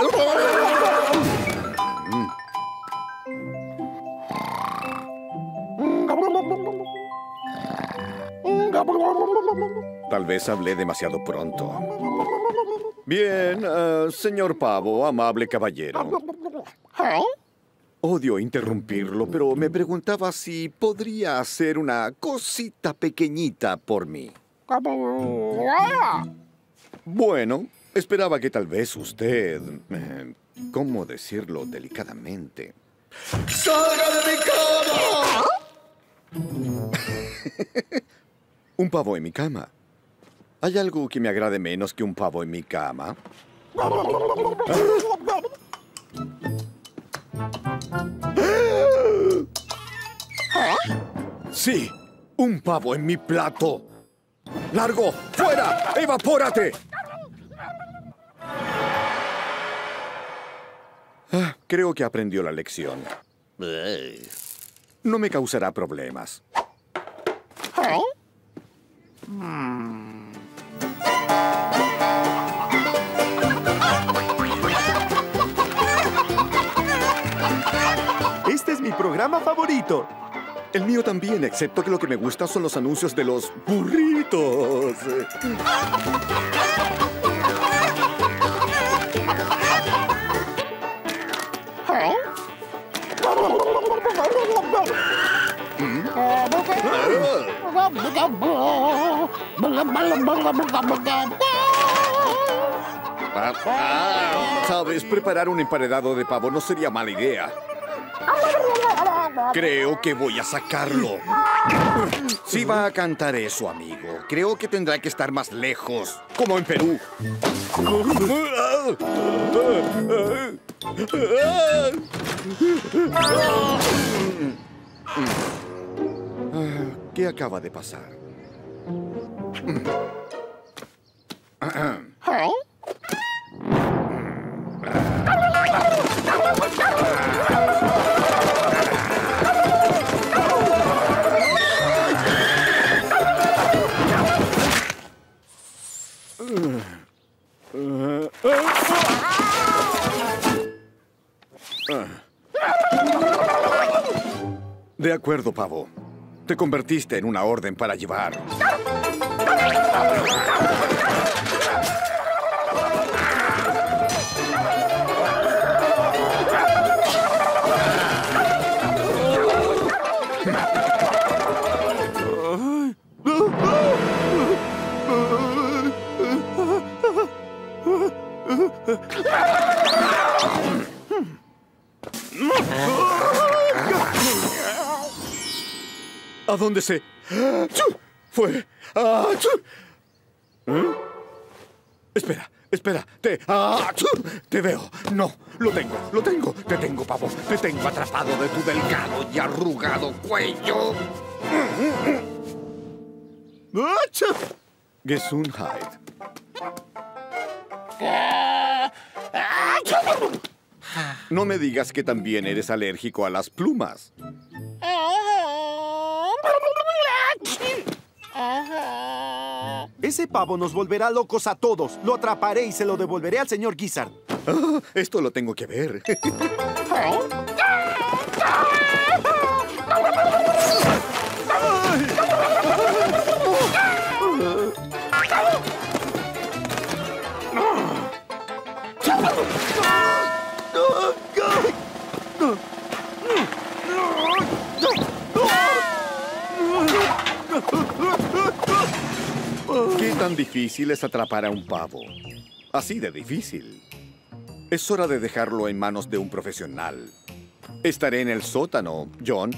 Tal vez hablé demasiado pronto. Bien, señor pavo, amable caballero. Odio interrumpirlo, pero me preguntaba si podría hacer una cosita pequeñita por mí. Bueno, esperaba que tal vez usted... ¿cómo decirlo delicadamente? ¡Salga de mi cama! Un pavo en mi cama. ¿Hay algo que me agrade menos que un pavo en mi cama? Sí, un pavo en mi plato. ¡Largo! ¡Fuera! ¡Evapórate! Creo que aprendió la lección. No me causará problemas. Este es mi programa favorito. El mío también, excepto que lo que me gusta son los anuncios de los burritos. Sabes, preparar un emparedado de pavo no sería mala idea. Creo que voy a sacarlo. Si va a cantar eso, amigo, creo que tendrá que estar más lejos, como en Perú. ¿Qué acaba de pasar? De acuerdo, pavo. Te convertiste en una orden para llevar. ¿A dónde se...? Fue... Espera, espera. Te veo. No, lo tengo. Te tengo, pavo. Te tengo atrapado de tu delgado y arrugado cuello. Gesundheit. No me digas que también eres alérgico a las plumas. Ese pavo nos volverá locos a todos. Lo atraparé y se lo devolveré al señor Gizzard. Esto lo tengo que ver. ¿Qué tan difícil es atrapar a un pavo? Así de difícil. Es hora de dejarlo en manos de un profesional. Estaré en el sótano, John.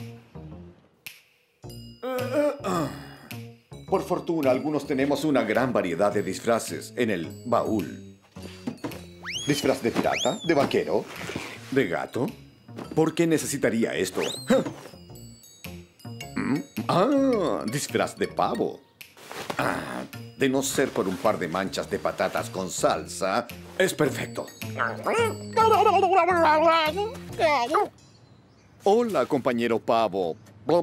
Por fortuna, algunos tenemos una gran variedad de disfraces en el baúl. ¿Disfraz de pirata? ¿De vaquero? ¿De gato? ¿Por qué necesitaría esto? Disfraz de pavo. De no ser por un par de manchas de patatas con salsa, es perfecto. Hola, compañero pavo.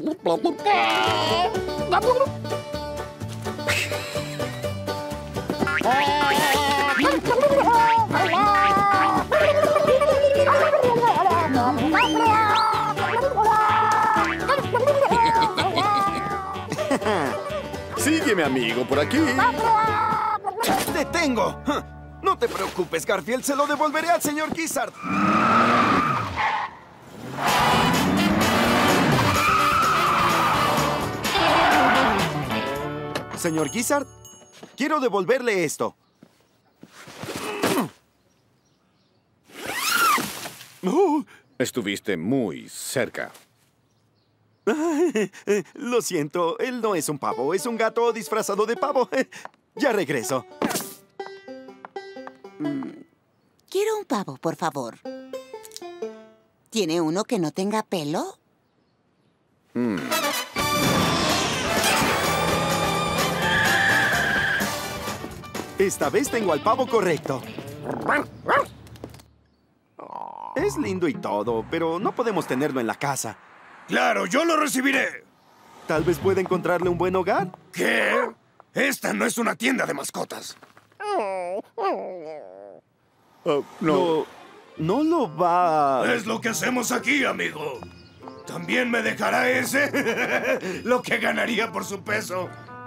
Sígueme, amigo, por aquí. ¡Te tengo! No te preocupes, Garfield. Se lo devolveré al señor Gizzard. Señor Gizzard, quiero devolverle esto. Estuviste muy cerca. Lo siento, él no es un pavo, es un gato disfrazado de pavo. Ya regreso. Quiero un pavo, por favor. ¿Tiene uno que no tenga pelo? Esta vez tengo al pavo correcto. Es lindo y todo, pero no podemos tenerlo en la casa. ¡Claro, yo lo recibiré! Tal vez pueda encontrarle un buen hogar. ¿Qué? Esta no es una tienda de mascotas. No lo va a... Es lo que hacemos aquí, amigo. ¿También me dejará ese? Lo que ganaría por su peso.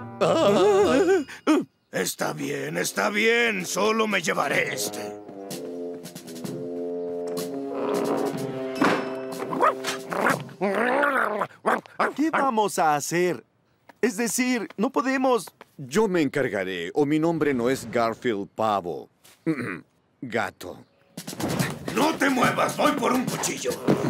Está bien. Solo me llevaré este. ¿Qué vamos a hacer? Es decir, no podemos... Yo me encargaré, o mi nombre no es Garfield Pavo. Gato. ¡No te muevas! ¡Voy por un cuchillo!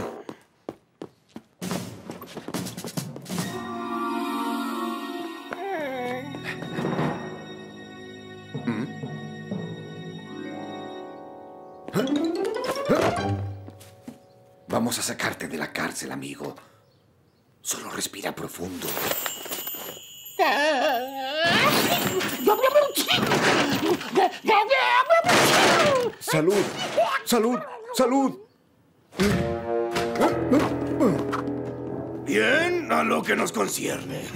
Vamos a sacarte de la cárcel, amigo. Solo respira profundo. ¡Salud! ¡Salud! ¡Salud! Bien, a lo que nos concierne.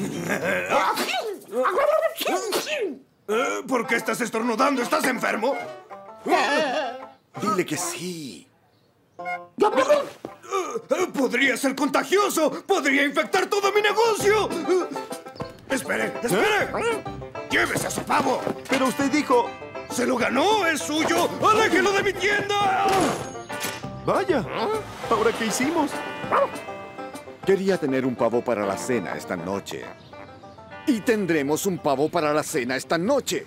¿Por qué estás estornudando? ¿Estás enfermo? Dile que sí. ¡Podría ser contagioso! ¡Podría infectar todo mi negocio! ¡Espere! ¡Llévese a su pavo! Pero usted dijo... ¡Se lo ganó! ¡Es suyo! ¡Aléjelo de mi tienda! Vaya, ¿ahora qué hicimos? Quería tener un pavo para la cena esta noche. Y tendremos un pavo para la cena esta noche.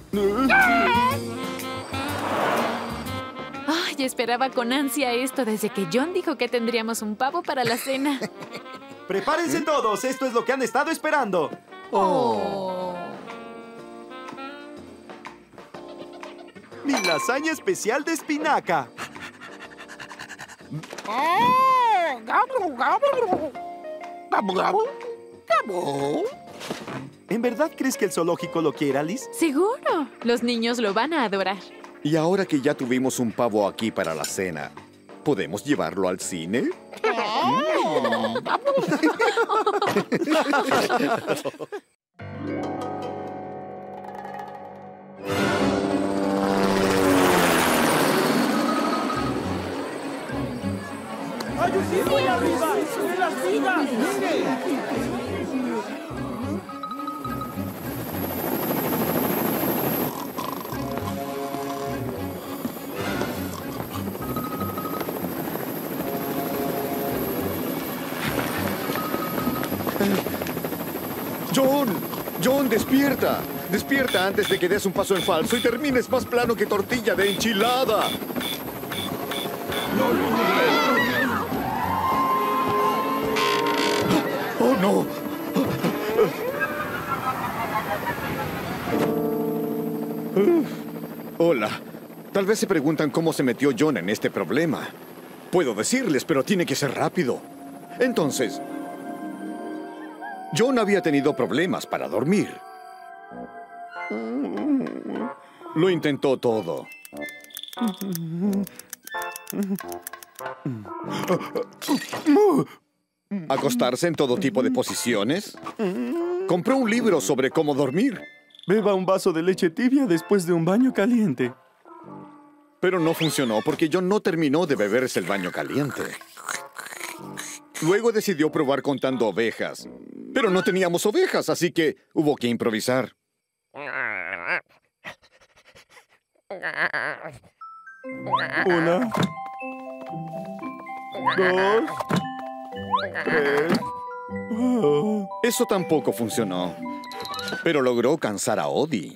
Ay, esperaba con ansia esto desde que John dijo que tendríamos un pavo para la cena. ¡Prepárense todos! Esto es lo que han estado esperando. Mi lasaña especial de espinaca. ¿En verdad crees que el zoológico lo quiera, Liz? Seguro. Los niños lo van a adorar. Y ahora que ya tuvimos un pavo aquí para la cena, ¿podemos llevarlo al cine? ¡Ay, sí, voy arriba! ¡De las vigas! ¡John, despierta! Despierta antes de que des un paso en falso y termines más plano que tortilla de enchilada. ¡Oh, no! Hola. Tal vez se preguntan cómo se metió John en este problema. Puedo decirles, pero tiene que ser rápido. Entonces, John había tenido problemas para dormir. Lo intentó todo. Acostarse en todo tipo de posiciones. Compró un libro sobre cómo dormir. Beba un vaso de leche tibia después de un baño caliente. Pero no funcionó porque John no terminó de beberse el baño caliente. Luego decidió probar contando ovejas. Pero no teníamos ovejas, así que hubo que improvisar. Una, dos, tres. Eso tampoco funcionó. Pero logró cansar a Odie.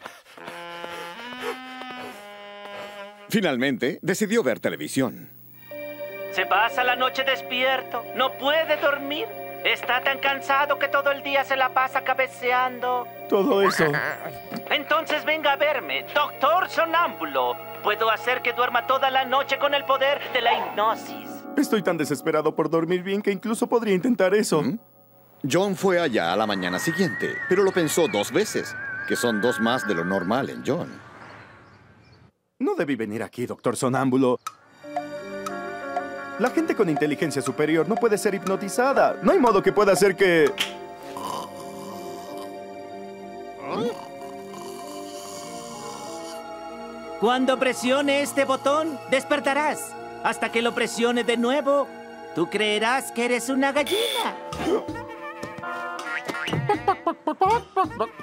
Finalmente, decidió ver televisión. Se pasa la noche despierto, no puede dormir. Está tan cansado que todo el día se la pasa cabeceando. Todo eso. Entonces venga a verme, Doctor Sonámbulo. Puedo hacer que duerma toda la noche con el poder de la hipnosis. Estoy tan desesperado por dormir bien que incluso podría intentar eso. John fue allá a la mañana siguiente, pero lo pensó 2 veces, que son 2 más de lo normal en John. No debí venir aquí, Doctor Sonámbulo. La gente con inteligencia superior no puede ser hipnotizada. No hay modo que pueda hacer que... Cuando presione este botón, despertarás. Hasta que lo presione de nuevo, tú creerás que eres una gallina.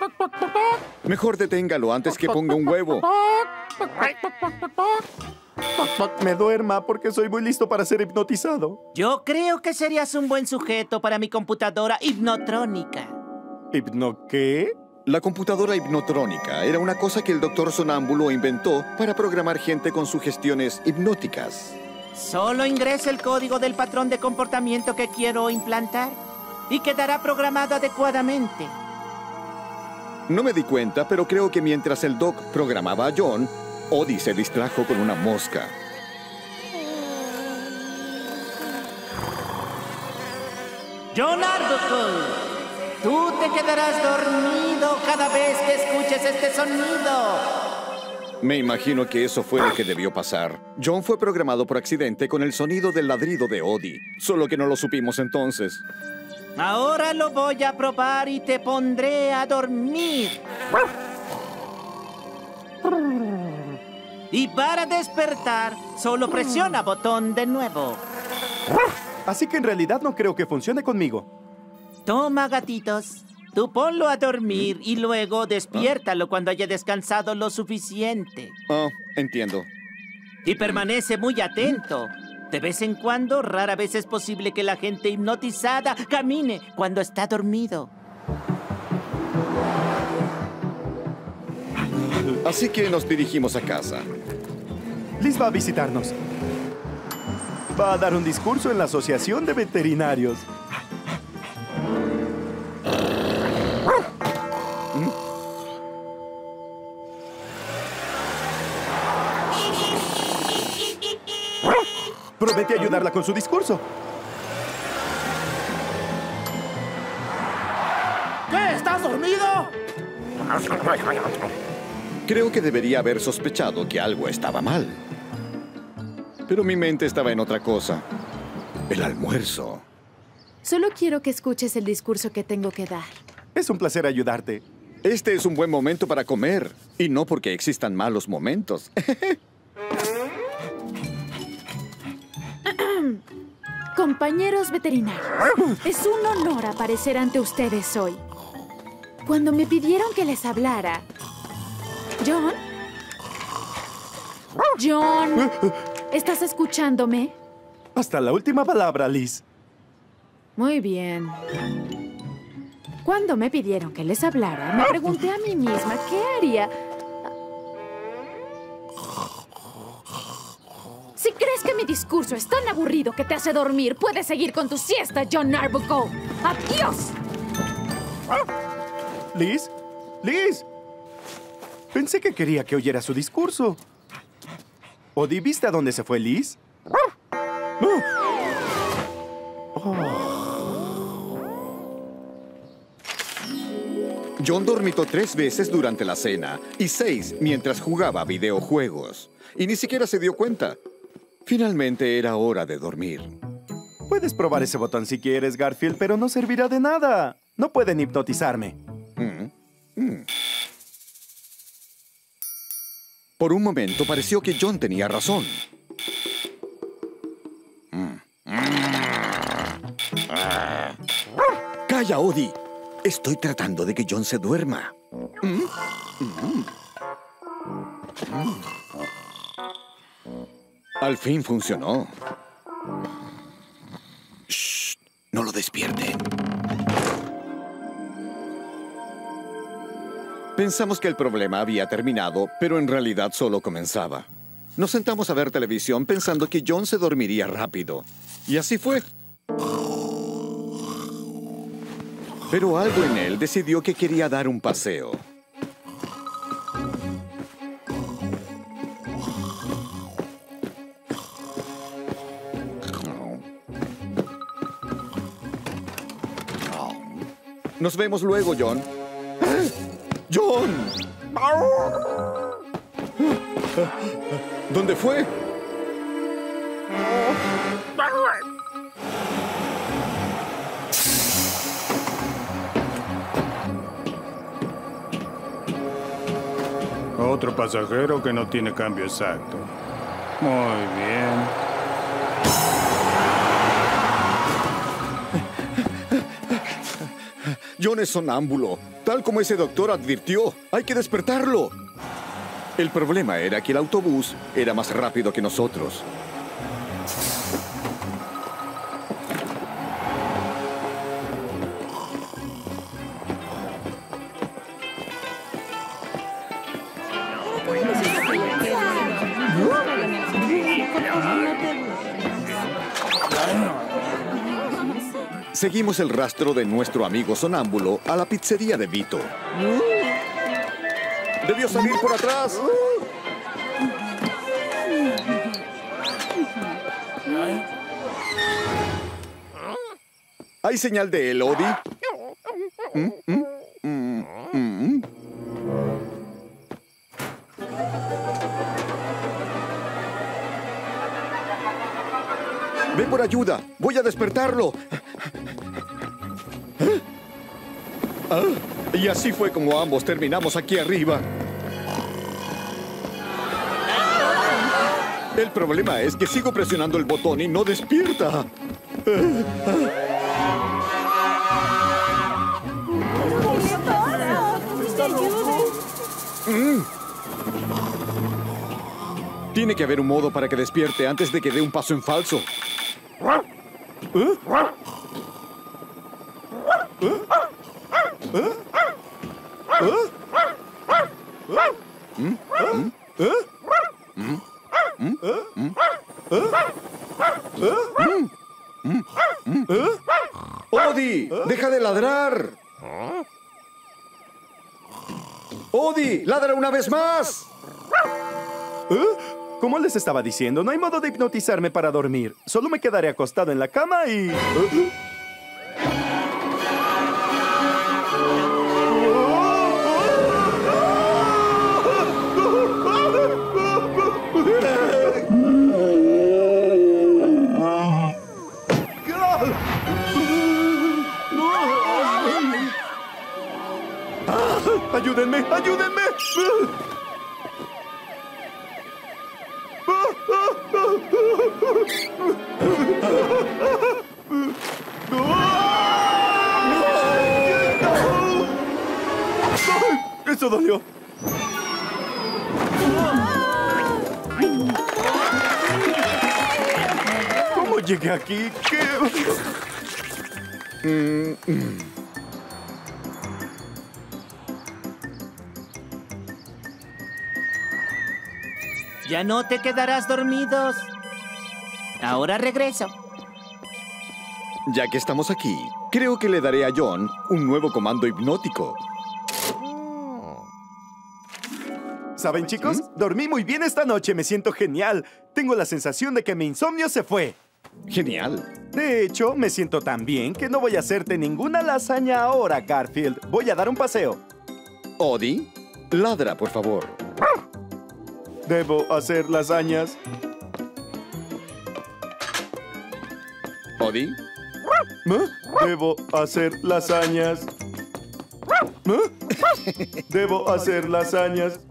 Mejor deténgalo antes que ponga un huevo. me duerma porque soy muy listo para ser hipnotizado. Yo creo que serías un buen sujeto para mi computadora hipnotrónica. ¿Hipno qué? La computadora hipnotrónica era una cosa que el doctor Sonámbulo inventó para programar gente con sugestiones hipnóticas. Solo ingrese el código del patrón de comportamiento que quiero implantar y quedará programado adecuadamente. No me di cuenta, pero creo que mientras el Doc programaba a John, Odie se distrajo con una mosca. John Arbuckle, tú te quedarás dormido cada vez que escuches este sonido. Me imagino que eso fue lo que debió pasar. John fue programado por accidente con el sonido del ladrido de Odie, solo que no lo supimos entonces. Ahora lo voy a probar y te pondré a dormir. Y para despertar, solo presiona botón de nuevo. Así que en realidad no creo que funcione conmigo. Toma, gatitos. Tú ponlo a dormir y luego despiértalo cuando haya descansado lo suficiente. Oh, entiendo. Y permanece muy atento. De vez en cuando, rara vez es posible que la gente hipnotizada camine cuando está dormido. Así que nos dirigimos a casa. Liz va a visitarnos. Va a dar un discurso en la Asociación de Veterinarios. Promete ayudarla con su discurso. ¿Qué? ¿Estás dormido? Creo que debería haber sospechado que algo estaba mal. Pero mi mente estaba en otra cosa. El almuerzo. Solo quiero que escuches el discurso que tengo que dar. Es un placer ayudarte. Este es un buen momento para comer. Y no porque existan malos momentos. Compañeros veterinarios, es un honor aparecer ante ustedes hoy. Cuando me pidieron que les hablara... ¿John? ¡John! ¿Estás escuchándome? Hasta la última palabra, Liz. Muy bien. Cuando me pidieron que les hablara, me pregunté a mí misma qué haría... Si crees que mi discurso es tan aburrido que te hace dormir, puedes seguir con tu siesta, John Arbuckle. ¡Adiós! ¿Liz? ¡Liz! Pensé que quería que oyera su discurso. ¿Odie, viste a dónde se fue Liz? John dormitó 3 veces durante la cena y 6 mientras jugaba videojuegos. Y ni siquiera se dio cuenta. Finalmente era hora de dormir. Puedes probar ese botón si quieres, Garfield, pero no servirá de nada. No pueden hipnotizarme. Por un momento pareció que John tenía razón. ¡Calla, Odie! Estoy tratando de que John se duerma. Al fin funcionó. Shh, no lo despierten. Pensamos que el problema había terminado, pero en realidad solo comenzaba. Nos sentamos a ver televisión pensando que John se dormiría rápido. Y así fue. Pero algo en él decidió que quería dar un paseo. Nos vemos luego, John. ¡John! ¿Dónde fue? Otro pasajero que no tiene cambio exacto. Muy bien. John es sonámbulo, tal como ese doctor advirtió. Hay que despertarlo. El problema era que el autobús era más rápido que nosotros. Seguimos el rastro de nuestro amigo sonámbulo a la pizzería de Vito. ¡Debió salir por atrás! ¿Hay señal de él, Odie? ¡Ve por ayuda! ¡Voy a despertarlo! Y así fue como ambos terminamos aquí arriba. El problema es que sigo presionando el botón y no despierta. Tiene que haber un modo para que despierte antes de que dé un paso en falso. ¡Odie! ¡Deja de ladrar! ¡Odie! ¡Ladra una vez más! Como les estaba diciendo, no hay modo de hipnotizarme para dormir. Solo me quedaré acostado en la cama y... ¡Ayúdenme! ¡Ayúdenme! ¡Eso dolió! ¿Cómo llegué aquí? ¿Qué? Ya no te quedarás dormidos. Ahora regreso. Ya que estamos aquí, creo que le daré a John un nuevo comando hipnótico. ¿Saben, chicos? Dormí muy bien esta noche, me siento genial. Tengo la sensación de que mi insomnio se fue. Genial. De hecho, me siento tan bien que no voy a hacerte ninguna lasaña ahora, Garfield. Voy a dar un paseo. Odie, ladra, por favor. ¿Debo hacer lasañas? ¿Odie? ¿Debo hacer lasañas? ¿Debo hacer lasañas?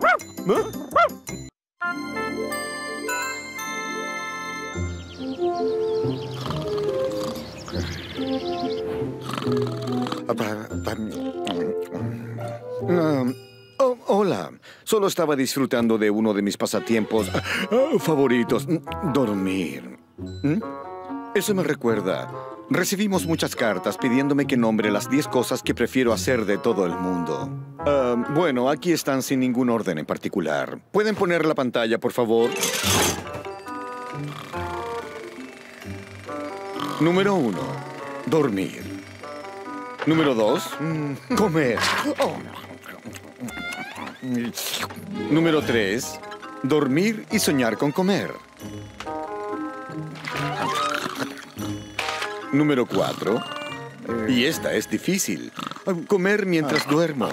Hola. Solo estaba disfrutando de uno de mis pasatiempos favoritos, dormir. Eso me recuerda. Recibimos muchas cartas pidiéndome que nombre las 10 cosas que prefiero hacer de todo el mundo. Bueno, aquí están sin ningún orden en particular. ¿Pueden poner la pantalla, por favor? Número 1. Dormir. Número 2. Comer. Número 3. Dormir y soñar con comer. Número 4. Y esta es difícil. Comer mientras duermo.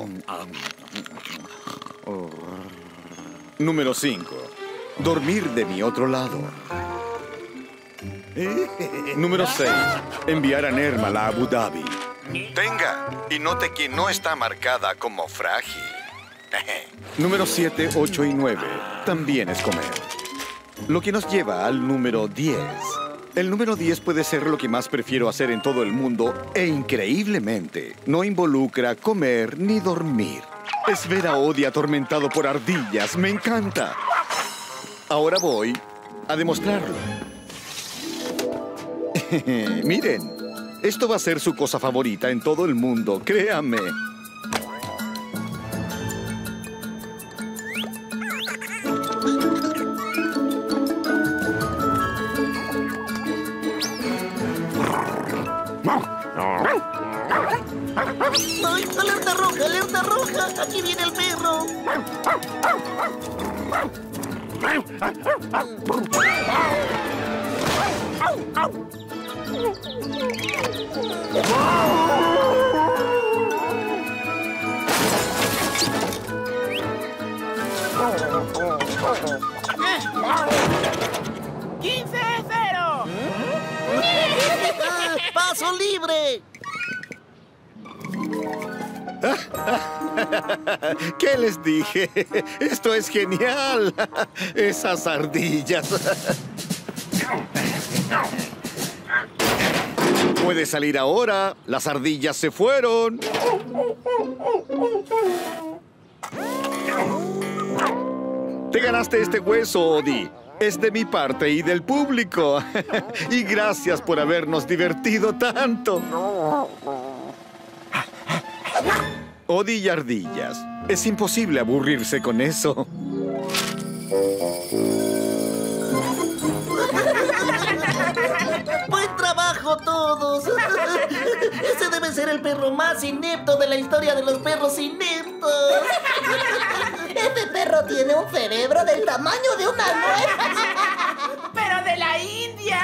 Número 5. Dormir de mi otro lado. Número 6. Enviar a Nermal a Abu Dhabi. Tenga, y note que no está marcada como frágil. Número 7, 8 y 9. También es comer. Lo que nos lleva al número 10. El número 10 puede ser lo que más prefiero hacer en todo el mundo e increíblemente no involucra comer ni dormir. es ver a Odie atormentado por ardillas. Me encanta. Ahora voy a demostrarlo. Miren, esto va a ser su cosa favorita en todo el mundo, créanme. ¡Ay, alerta roja, alerta roja! ¡Aquí viene el perro! ¡15-0! ¡Paso libre! ¿Qué les dije? Esto es genial. Esas ardillas. Puedes salir ahora. Las ardillas se fueron. Te ganaste este hueso, Odie. Es de mi parte y del público. Y gracias por habernos divertido tanto. Odie y ardillas. Es imposible aburrirse con eso. ¡Buen trabajo todos! Ese debe ser el perro más inepto de la historia de los perros ineptos. Ese perro tiene un cerebro del tamaño de una nuez. ¡Pero de la India!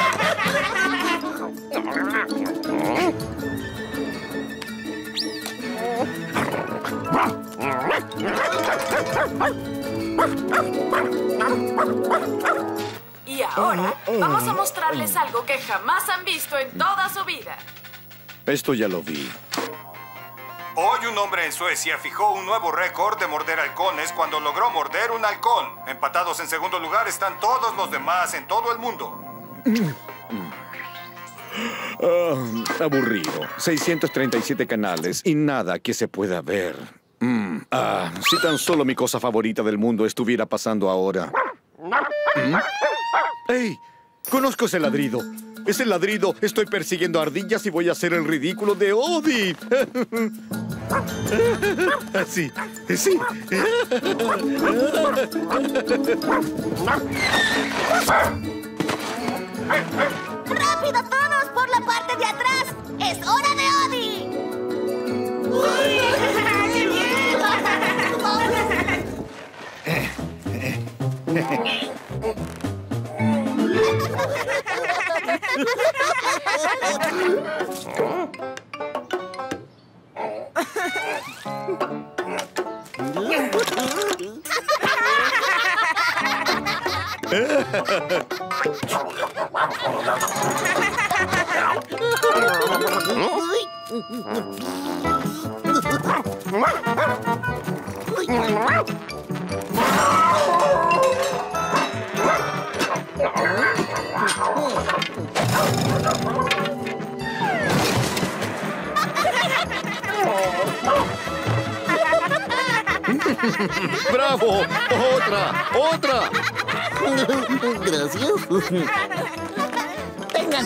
Y ahora vamos a mostrarles algo que jamás han visto en toda su vida. Esto ya lo vi. Hoy un hombre en Suecia fijó un nuevo récord de morder halcones cuando logró morder un halcón. Empatados en segundo lugar están todos los demás en todo el mundo. Aburrido. 637 canales y nada que se pueda ver. Si tan solo mi cosa favorita del mundo estuviera pasando ahora. ¡Ey! Conozco ese ladrido. Es el ladrido. Estoy persiguiendo ardillas y voy a hacer el ridículo de Odie. Sí, sí. ¡Rápido todos por la parte de atrás! ¡Es hora de Odie! ¡Qué bien! ¡Bravo! ¡Otra! ¡Otra! Gracias. Tengan.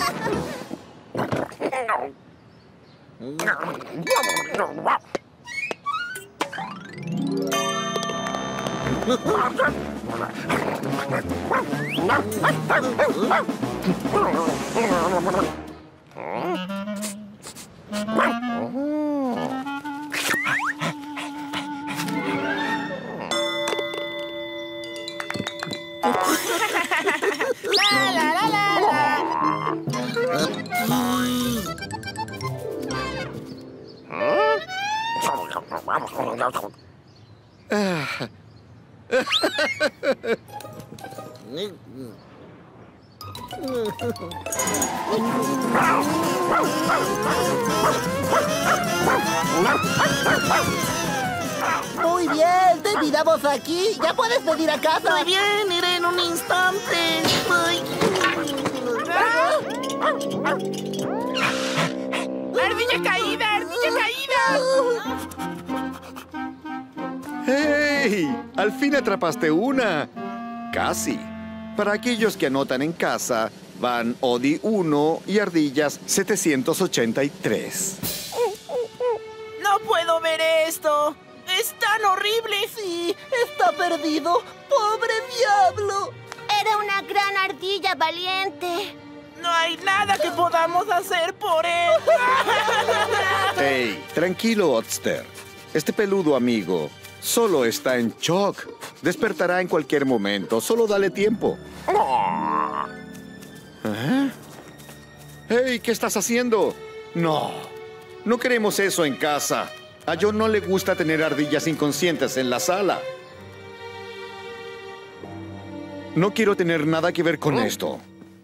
La, la, la, la, la. Muy bien, terminamos aquí. Ya puedes venir a casa. Muy bien, iré en un instante. Ay. ¡Ardilla caída! ¡Ardilla caída! ¡Hey! Al fin atrapaste una. Casi. Para aquellos que anotan en casa, van Odie 1 y ardillas 783. ¡No puedo ver esto! ¡Es tan horrible! Sí, está perdido. ¡Pobre diablo! Era una gran ardilla valiente. No hay nada que podamos hacer por él. Hey, tranquilo, Odster. Este peludo amigo solo está en shock. Despertará en cualquier momento. Solo dale tiempo. ¿Eh? Hey, ¿qué estás haciendo? No, no queremos eso en casa. A John no le gusta tener ardillas inconscientes en la sala. No quiero tener nada que ver con esto.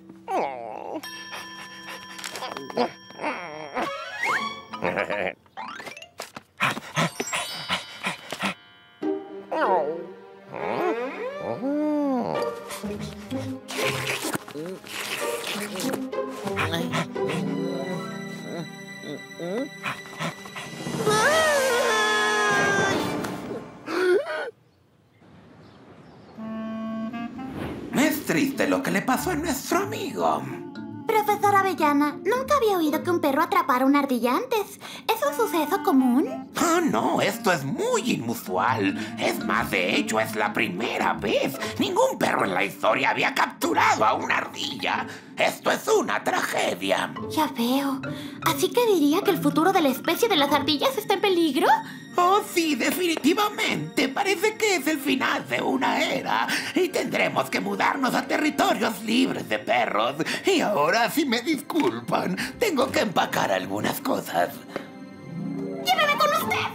Es triste lo que le pasó a nuestro amigo. Profesor Avellana, nunca había oído que un perro atrapara una ardilla antes. ¿Es un suceso común? Oh, no, esto es muy inusual. Es más, de hecho, es la primera vez. Ningún perro en la historia había capturado a una ardilla. Esto es una tragedia. Ya veo. ¿Así que diría que el futuro de la especie de las ardillas está en peligro? Oh, sí, definitivamente. Parece que es el final de una era. Y tendremos que mudarnos a territorios libres de perros. Y ahora, si me disculpan, tengo que empacar algunas cosas. ¡Lléveme con usted!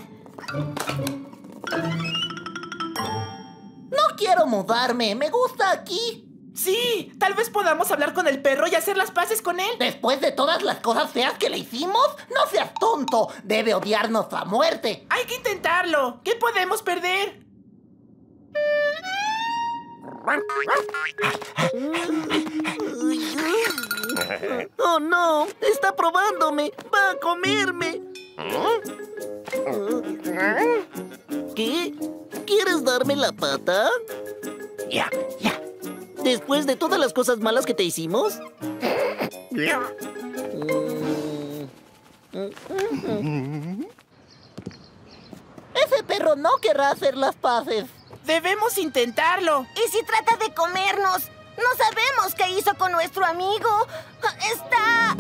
No quiero mudarme. Me gusta aquí. Sí, tal vez podamos hablar con el perro y hacer las paces con él. Después de todas las cosas feas que le hicimos, no seas tonto. Debe odiarnos a muerte. Hay que intentarlo. ¿Qué podemos perder? Oh, no. Está probándome. Va a comerme. ¿Qué? ¿Quieres darme la pata? Ya. ¿Después de todas las cosas malas que te hicimos? Ese perro no querrá hacer las paces. Debemos intentarlo. ¿Y si trata de comernos? No sabemos qué hizo con nuestro amigo. Está...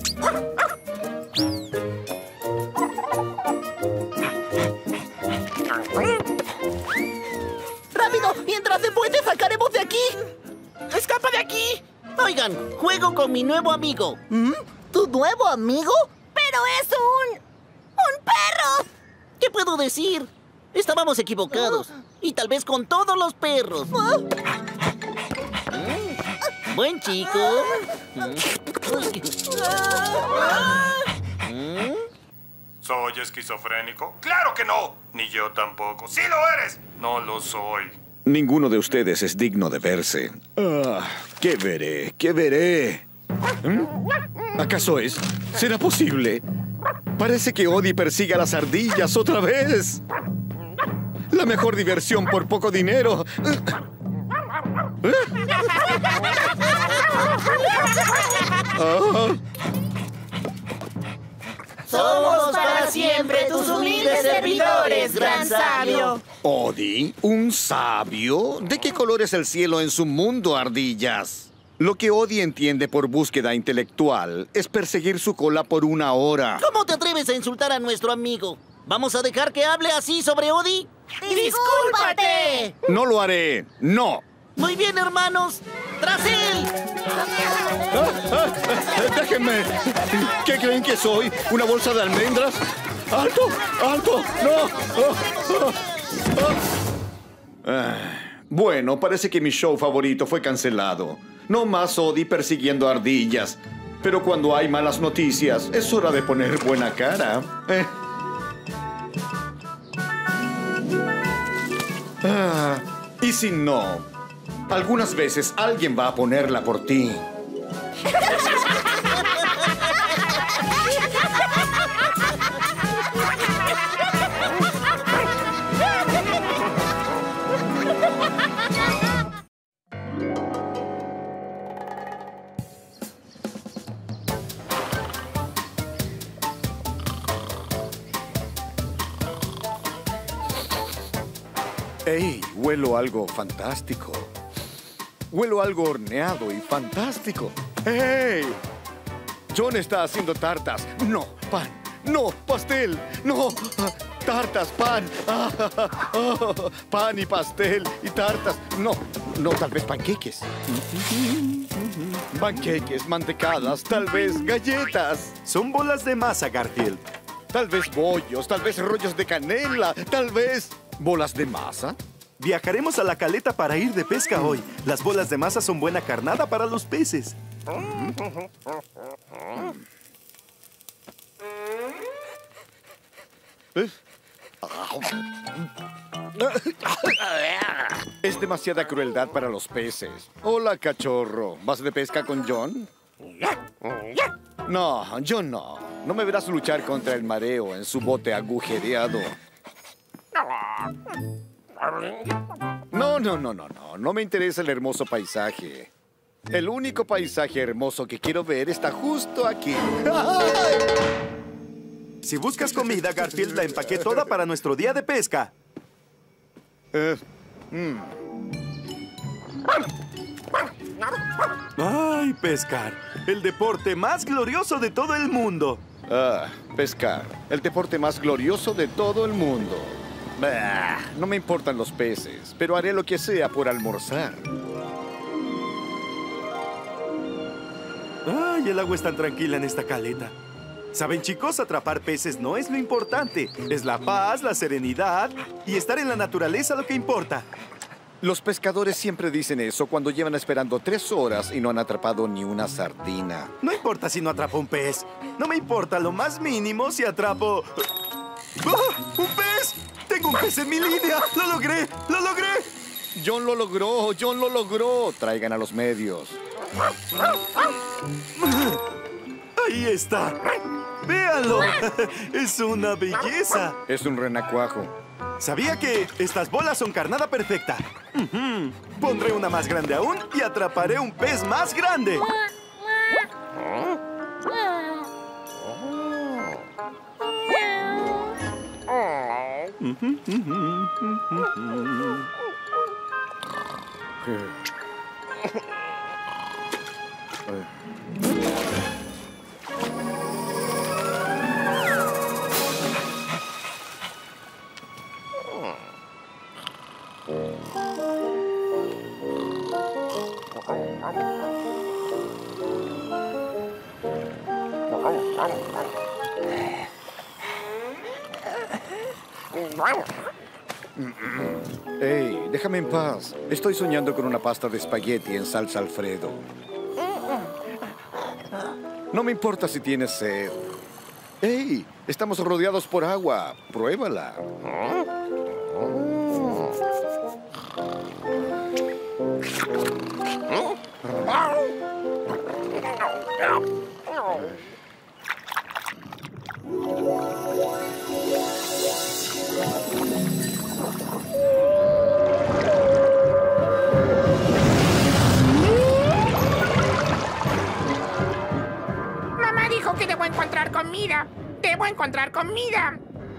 ¡Rápido! ¡Mientras se puede, sacaremos de aquí! ¡Escapa de aquí! Oigan, juego con mi nuevo amigo. ¿Tu nuevo amigo? ¡Pero es un perro! ¿Qué puedo decir? Estábamos equivocados. Y tal vez con todos los perros. Buen chico. ¿Soy esquizofrénico? ¡Claro que no! Ni yo tampoco. ¡Sí lo eres! No lo soy. Ninguno de ustedes es digno de verse. ¿Qué veré? ¿Qué veré? ¿Acaso es? ¿Será posible? Parece que Odie persigue a las ardillas otra vez. La mejor diversión por poco dinero. Somos para siempre tus humildes servidores, gran sabio. ¿Odie? ¿Un sabio? ¿De qué color es el cielo en su mundo, ardillas? Lo que Odie entiende por búsqueda intelectual es perseguir su cola por 1 hora. ¿Cómo te atreves a insultar a nuestro amigo? ¿Vamos a dejar que hable así sobre Odie? ¡Discúlpate! No lo haré. ¡No! Muy bien, hermanos. ¡Tras él! ¡Déjenme! ¿Qué creen que soy? ¿Una bolsa de almendras? ¡Alto! ¡Alto! ¡No! Bueno, parece que mi show favorito fue cancelado. No más Odie persiguiendo ardillas. Pero cuando hay malas noticias, es hora de poner buena cara. Y si no, algunas veces alguien va a ponerla por ti. ¡Ey! Huelo algo fantástico. Huelo algo horneado y fantástico. ¡Ey! John está haciendo tartas. No, pan. No, pastel. No, tartas, pan. Pan y pastel y tartas. No, tal vez panqueques. Panqueques, mantecadas, tal vez galletas. Son bolas de masa, Garfield. Tal vez bollos, tal vez rollos de canela, tal vez bolas de masa. Viajaremos a la caleta para ir de pesca hoy. Las bolas de masa son buena carnada para los peces. Es demasiada crueldad para los peces. Hola, cachorro. ¿Vas de pesca con John? No, John no. No me verás luchar contra el mareo en su bote agujereado. No. No me interesa el hermoso paisaje. El único paisaje hermoso que quiero ver está justo aquí. Si buscas comida, Garfield, la empaqué toda para nuestro día de pesca. ¡Ay, pescar! El deporte más glorioso de todo el mundo. Pescar. El deporte más glorioso de todo el mundo. Bah, no me importan los peces, pero haré lo que sea por almorzar. ¡Ay, el agua es tan tranquila en esta caleta! ¿Saben, chicos? Atrapar peces no es lo importante. Es la paz, la serenidad y estar en la naturaleza lo que importa. Los pescadores siempre dicen eso cuando llevan esperando 3 horas y no han atrapado ni una sardina. No importa si no atrapo un pez. No me importa lo más mínimo si atrapo... ¡Oh! ¡Un pez! ¡Tengo un pez en mi línea! ¡Lo logré! ¡Lo logré! John lo logró, John lo logró. Traigan a los medios. ¡Ahí está! ¡Véanlo! ¡Es una belleza! Es un renacuajo. Sabía que estas bolas son carnada perfecta. Pondré una más grande aún y atraparé un pez más grande. ¡Ey! Déjame en paz. Estoy soñando con una pasta de espagueti en salsa Alfredo. No me importa si tienes sed. ¡Ey! Estamos rodeados por agua. Pruébala. Mamá dijo que debo encontrar comida. Debo encontrar comida.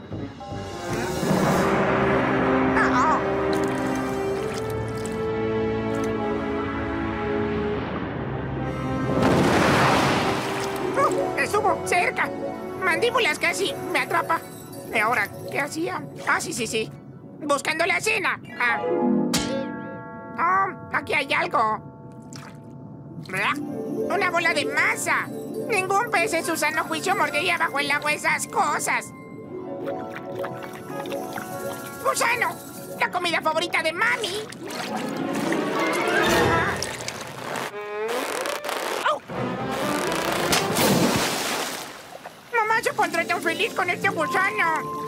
Estuvo cerca. Mandíbulas casi me atrapa. ¿Y ahora qué hacía? Ah, sí. Buscando la cena. Aquí hay algo. Una bola de masa. Ningún pez en su sano juicio mordería bajo el agua esas cosas. ¡Gusano! La comida favorita de mami. Mamá se pondrá tan feliz con este gusano.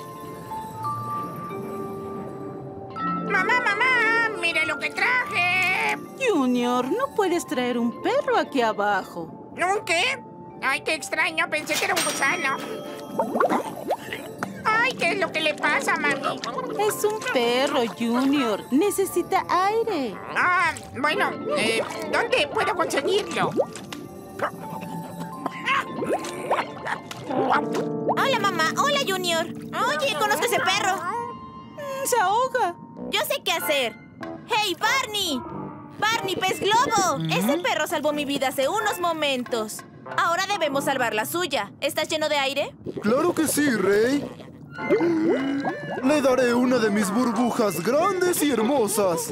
Mamá, mire lo que traje. Junior, no puedes traer un perro aquí abajo. ¿Un qué? Ay, qué extraño. Pensé que era un gusano. Ay, ¿qué es lo que le pasa, mami? Es un perro, Junior. Necesita aire. Bueno, ¿dónde puedo conseguirlo? Hola, mamá. Hola, Junior. Oye, conozco ese perro. Se ahoga. Yo sé qué hacer. ¡Hey, Barney! ¡Barney, pez globo! Ese perro salvó mi vida hace unos momentos. Ahora debemos salvar la suya. ¿Estás lleno de aire? ¡Claro que sí, Rey! Le daré una de mis burbujas grandes y hermosas.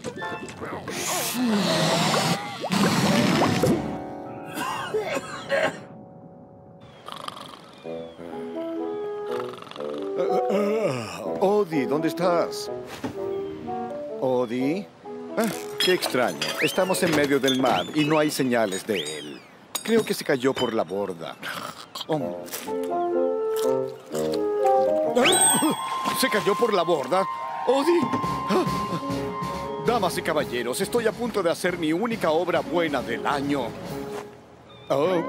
Odie, ¿dónde estás? Odie. Qué extraño. Estamos en medio del mar y no hay señales de él. Creo que se cayó por la borda. Oh. ¿Se cayó por la borda? ¡Odie! Damas y caballeros, estoy a punto de hacer mi única obra buena del año. Oh.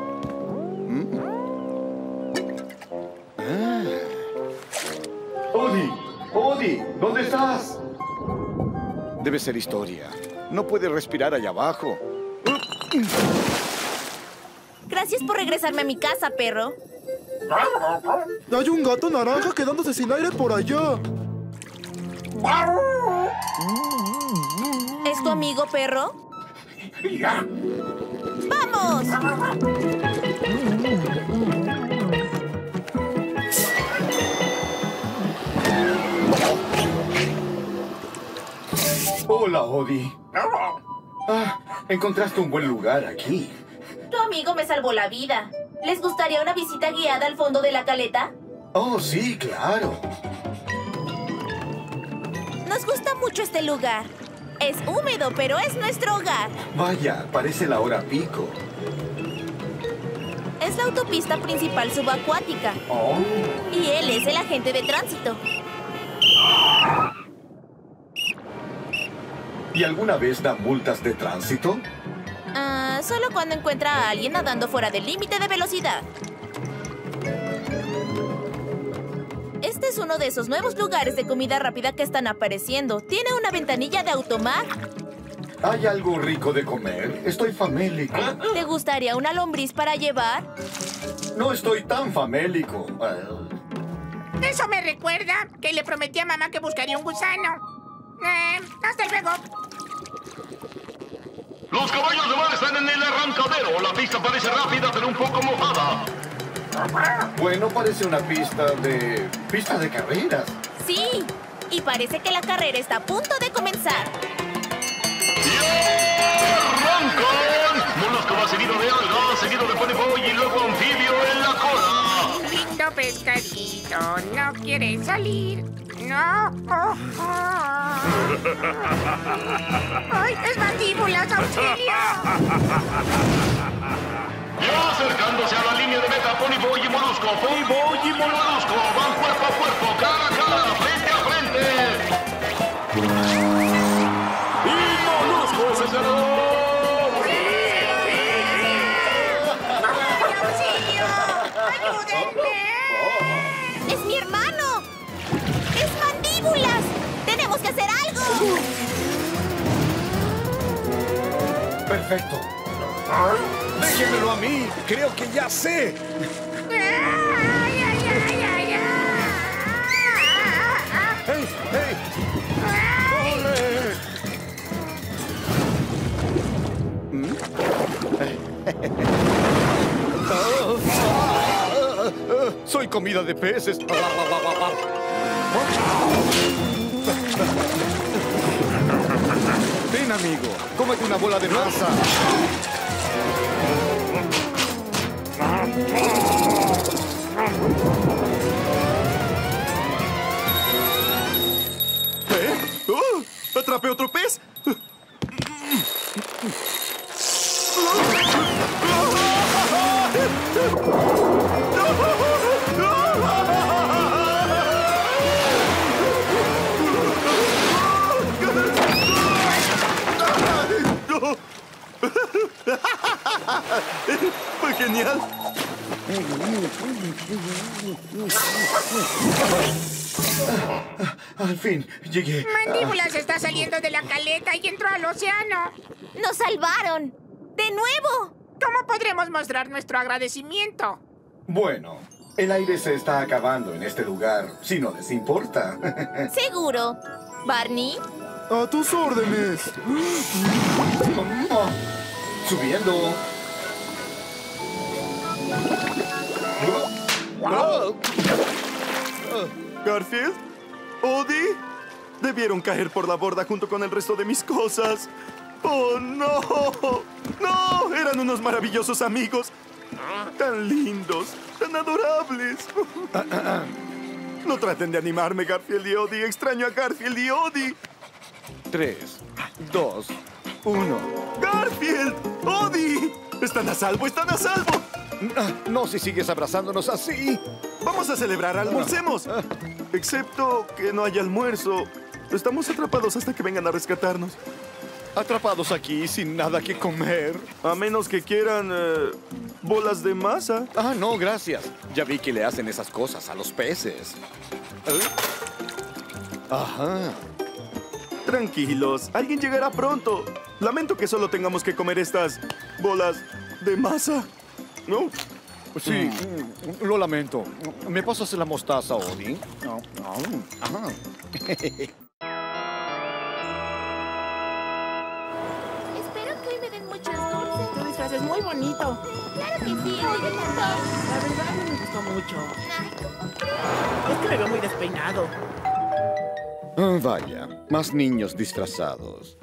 Odie, Odie, ¿dónde estás? Debe ser historia. No puede respirar allá abajo. Gracias por regresarme a mi casa, perro. Hay un gato naranja quedándose sin aire por allá. ¿Es tu amigo, perro? ¡Vamos! Hola, Odie. Encontraste un buen lugar aquí. Tu amigo me salvó la vida. ¿Les gustaría una visita guiada al fondo de la caleta? Oh, sí, claro. Nos gusta mucho este lugar. Es húmedo, pero es nuestro hogar. Vaya, parece la hora pico. Es la autopista principal subacuática. Oh. Y él es el agente de tránsito. ¿Y alguna vez da multas de tránsito? Solo cuando encuentra a alguien nadando fuera del límite de velocidad. Este es uno de esos nuevos lugares de comida rápida que están apareciendo. Tiene una ventanilla de automac. ¿Hay algo rico de comer? Estoy famélico. ¿Te gustaría una lombriz para llevar? No estoy tan famélico. Eso me recuerda que le prometí a mamá que buscaría un gusano. Hasta luego. Los caballos de mar están en el arrancadero. La pista parece rápida, pero un poco mojada. Bueno, parece una pista de carreras. Sí, y parece que la carrera está a punto de comenzar. ¡Arrancan! Molusco va seguido de alga, seguido de ponyboy y luego anfibio en la cola. Lindo pescadito, no quiere salir. No. ¡Ay, es mandíbulas, auxilio! Ya acercándose a la línea de meta, Ponyboy y Molusco. Ponyboy y Molusco van cuerpo a cuerpo, cara a cara, frente a frente. ¡Y Molusco es el ganador! ¡Auxilio! ¡Ayúdenme! ¡Es mi hermano! ¡Es mandíbulas! ¡Tenemos que hacer algo! Perfecto. ¡Déjenmelo a mí! ¡Creo que ya sé! ¡Hey! ¡Hey! ¡Soy comida de peces! Ven, amigo. Cómete una bola de masa. ¿Atrapé otro pez? ¡Fue genial! Al fin, llegué. Mandíbulas está saliendo de la caleta y entró al océano. ¡Nos salvaron! ¡De nuevo! ¿Cómo podremos mostrar nuestro agradecimiento? Bueno, el aire se está acabando en este lugar, si no les importa. Seguro. ¿Barney? A tus órdenes. Subiendo. ¿Garfield? ¿Odie? Debieron caer por la borda junto con el resto de mis cosas. ¡Oh, no! ¡No! Eran unos maravillosos amigos. Tan lindos, tan adorables. No traten de animarme, Garfield y Odie. Extraño a Garfield y Odie. 3, 2, 1. ¡Garfield! ¡Odie! ¡Están a salvo! ¡Están a salvo! No si sigues abrazándonos así. Vamos a celebrar, almorcemos. Excepto que no haya almuerzo. Estamos atrapados hasta que vengan a rescatarnos. Atrapados aquí sin nada que comer. A menos que quieran bolas de masa. Ah, no, gracias. Ya vi que le hacen esas cosas a los peces. Ajá. Tranquilos, alguien llegará pronto. Lamento que solo tengamos que comer estas bolas de masa. ¿No? Sí, lo lamento. ¿Me pasas la mostaza, Odie? Ajá. Espero que hoy me den muchos dulces. Tu disfraz es muy bonito. Claro que sí, muy bonito. La verdad me gustó mucho. Es que me veo muy despeinado. Vaya, más niños disfrazados.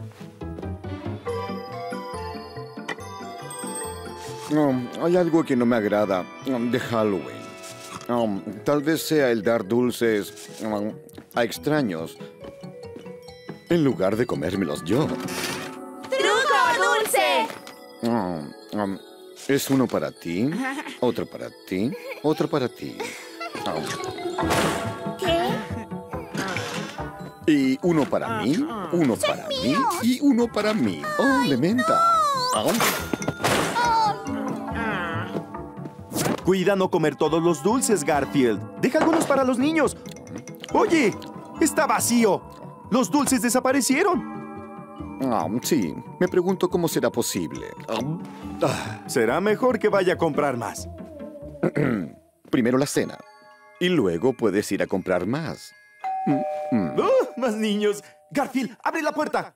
Hay algo que no me agrada de Halloween. Tal vez sea el dar dulces a extraños en lugar de comérmelos yo. ¡Truco dulce! Es uno para ti, otro para ti, otro para ti. ¿Qué? Y uno para mí, uno para mí y uno para mí. ¡Oh, de menta! Cuida no comer todos los dulces, Garfield. Deja algunos para los niños. Oye, está vacío. Los dulces desaparecieron. Sí, me pregunto cómo será posible. Será mejor que vaya a comprar más. Primero la cena. Y luego puedes ir a comprar más. Más niños. Garfield, abre la puerta.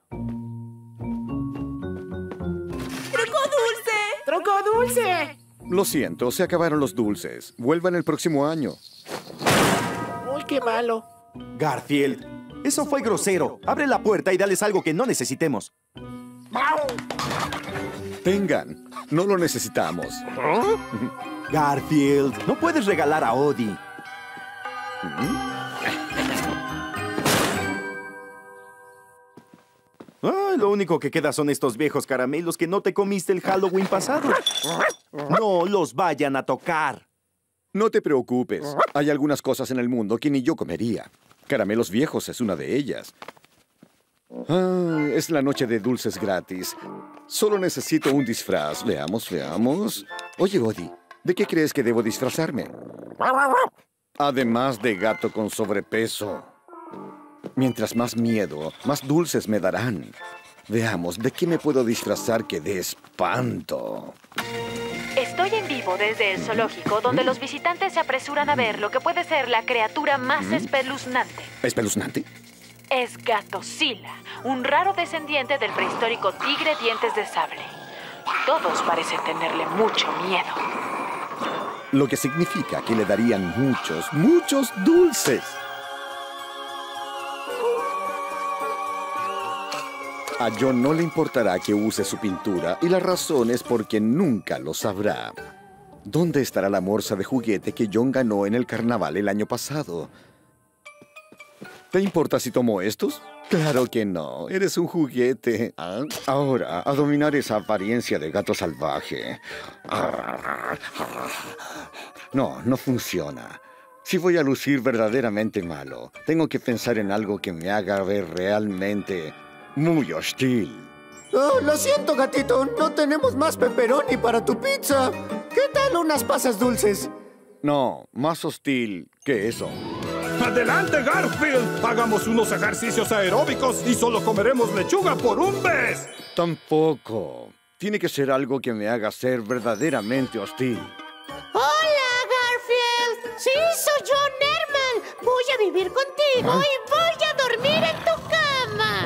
¡Truco dulce! ¡Truco dulce! Lo siento, se acabaron los dulces. Vuelvan el próximo año. Uy, qué malo. Garfield, eso fue grosero. Abre la puerta y dales algo que no necesitemos. Tengan, no lo necesitamos. Garfield, no puedes regalar a Odie. Lo único que queda son estos viejos caramelos que no te comiste el Halloween pasado. No los vayan a tocar. No te preocupes. Hay algunas cosas en el mundo que ni yo comería. Caramelos viejos es una de ellas. Es la noche de dulces gratis. Solo necesito un disfraz. Veamos. Oye, Odie, ¿de qué crees que debo disfrazarme? Además de gato con sobrepeso. Mientras más miedo, más dulces me darán. Veamos, ¿de qué me puedo disfrazar que dé espanto? Estoy en vivo desde el zoológico, donde los visitantes se apresuran a ver lo que puede ser la criatura más espeluznante. ¿Espeluznante? Es Gatosila, un raro descendiente del prehistórico tigre dientes de sable. Todos parecen tenerle mucho miedo. Lo que significa que le darían muchos dulces. A John no le importará que use su pintura, y la razón es porque nunca lo sabrá. ¿Dónde estará la morsa de juguete que John ganó en el carnaval el año pasado? ¿Te importa si tomo estos? Claro que no, eres un juguete. Ahora, a dominar esa apariencia de gato salvaje. No funciona. Si voy a lucir verdaderamente malo, tengo que pensar en algo que me haga ver realmente muy hostil. Oh, lo siento, gatito. No tenemos más pepperoni para tu pizza. ¿Qué tal unas pasas dulces? No, más hostil que eso. ¡Adelante, Garfield! Hagamos unos ejercicios aeróbicos y solo comeremos lechuga por un mes. Tampoco. Tiene que ser algo que me haga ser verdaderamente hostil. ¡Hola, Garfield! Sí, soy yo, Nermal. Voy a vivir contigo y voy a dormir en tu casa.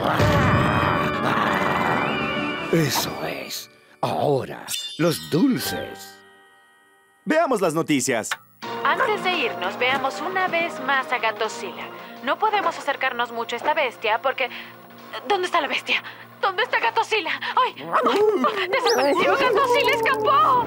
Eso es. Ahora, los dulces. Veamos las noticias. Antes de irnos, veamos una vez más a Gatosila. No podemos acercarnos mucho a esta bestia porque... ¿Dónde está la bestia? ¿Dónde está Gatosila? ¡Ay! ¡Ay! ¡Desapareció! ¡Gatosila escapó!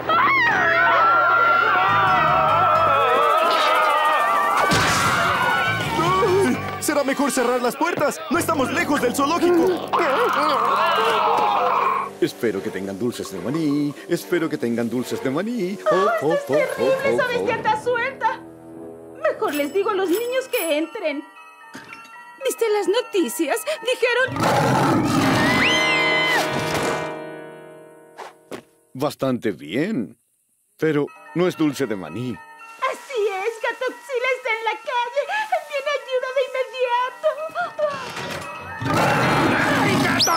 ¡Ay! Será mejor cerrar las puertas. No estamos lejos del zoológico. Espero que tengan dulces de maní. Espero que tengan dulces de maní. ¡Es terrible esa bestia anda suelta! Mejor les digo a los niños que entren. ¿Viste las noticias? Dijeron... Bastante bien. Pero no es dulce de maní. Así es, Gatoxila está en la calle. ¡Viene ayuda de inmediato!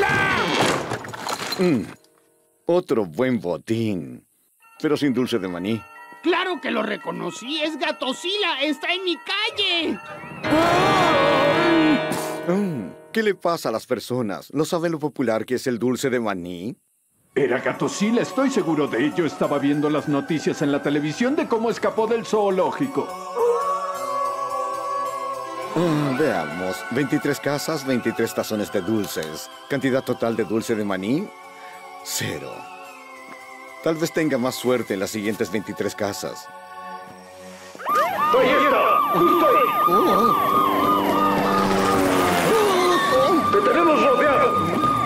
¡Ay, Gatosila! Otro buen botín. Pero sin dulce de maní. ¡Claro que lo reconocí! ¡Es Gatosila! ¡Está en mi calle! ¿Qué le pasa a las personas? ¿No saben lo popular que es el dulce de maní? Era Gatosila, estoy seguro de ello. Estaba viendo las noticias en la televisión de cómo escapó del zoológico. Veamos. 23 casas, 23 tazones de dulces. Cantidad total de dulce de maní, 0. Tal vez tenga más suerte en las siguientes 23 casas. ¡Ahí está! ¡Justo ahí! ¡Te tenemos rodeado!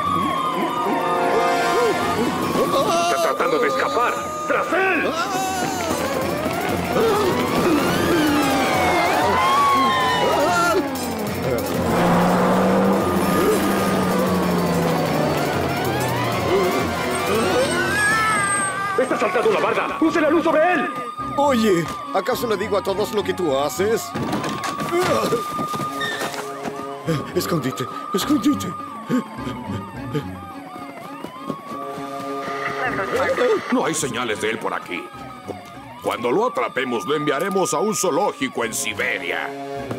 ¡Está tratando de escapar! ¡Tras él! ¡Está saltando la barda! ¡Use la luz sobre él! Oye, ¿acaso le digo a todos lo que tú haces? Escondite, escondite. No hay señales de él por aquí. Cuando lo atrapemos, lo enviaremos a un zoológico en Siberia.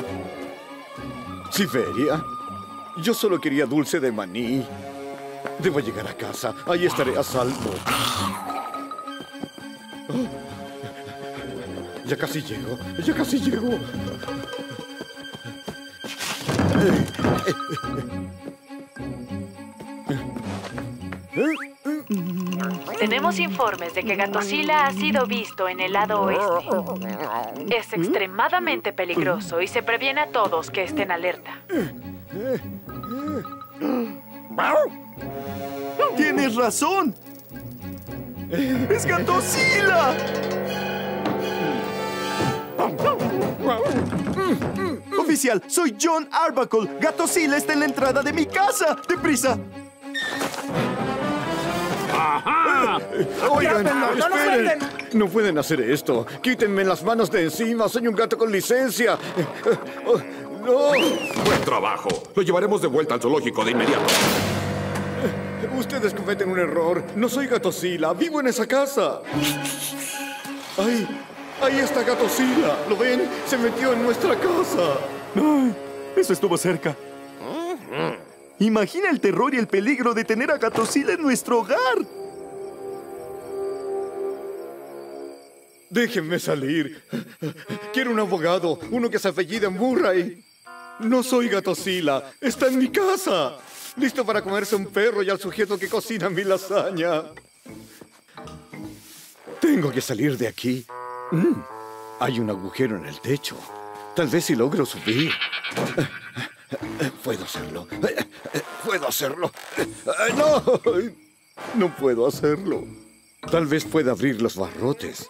¿Siberia? Yo solo quería dulce de maní. Debo llegar a casa. Ahí estaré a salvo. Ya casi llego. Ya casi llego. Tenemos informes de que Gatosila ha sido visto en el lado oeste. Es extremadamente peligroso y se previene a todos que estén alerta. ¡Tienes razón! ¡Es Gatosila! Oficial, soy John Arbuckle. Gatosila está en la entrada de mi casa. ¡Deprisa! ¡Ajá! Oigan, ¡No nos esperen. suelten! No pueden hacer esto. Quítenme las manos de encima. Soy un gato con licencia. ¡No! Buen trabajo. Lo llevaremos de vuelta al zoológico de inmediato. Ustedes cometen un error. No soy Gatosila. Vivo en esa casa. ¡Ay! ¡Ahí está Gatosila! ¿Lo ven? Se metió en nuestra casa. Ay, eso estuvo cerca. Imagina el terror y el peligro de tener a Gatosila en nuestro hogar. Déjenme salir. Quiero un abogado, uno que se apellida Murray. No soy Gatosila, está en mi casa. Listo para comerse un perro y al sujeto que cocina mi lasaña. Tengo que salir de aquí. Hay un agujero en el techo. Tal vez si logro subir. Puedo hacerlo. Puedo hacerlo. ¡No! No puedo hacerlo. Tal vez pueda abrir los barrotes.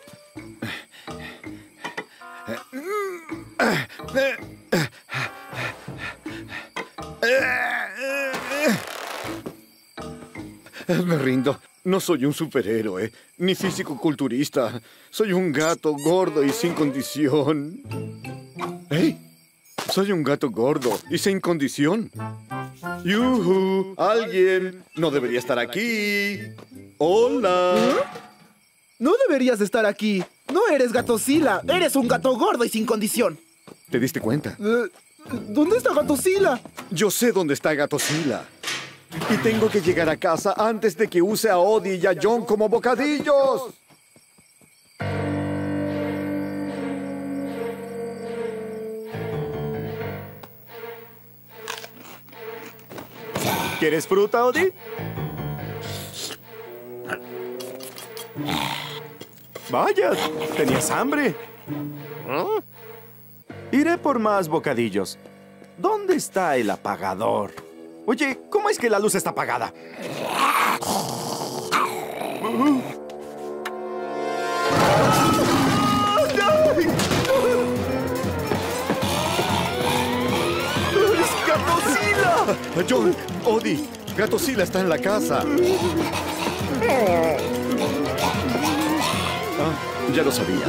Me rindo. No soy un superhéroe, ni físico-culturista. Soy un gato gordo y sin condición. ¿Eh? Soy un gato gordo y sin condición. ¡Yuhu! ¡Alguien! No debería estar aquí. ¡Hola! No deberías estar aquí. No eres Gatosila. Eres un gato gordo y sin condición. ¿Te diste cuenta? ¿Dónde está Gatosila? Yo sé dónde está Gatosila. Y tengo que llegar a casa antes de que use a Odie y a John como bocadillos. ¿Quieres fruta, Odie? Vaya, tenías hambre. Iré por más bocadillos. ¿Dónde está el apagador? Oye, ¿cómo es que la luz está apagada? ¡Es Gatosila! John, Odie, Gatosila está en la casa. Ya lo sabía.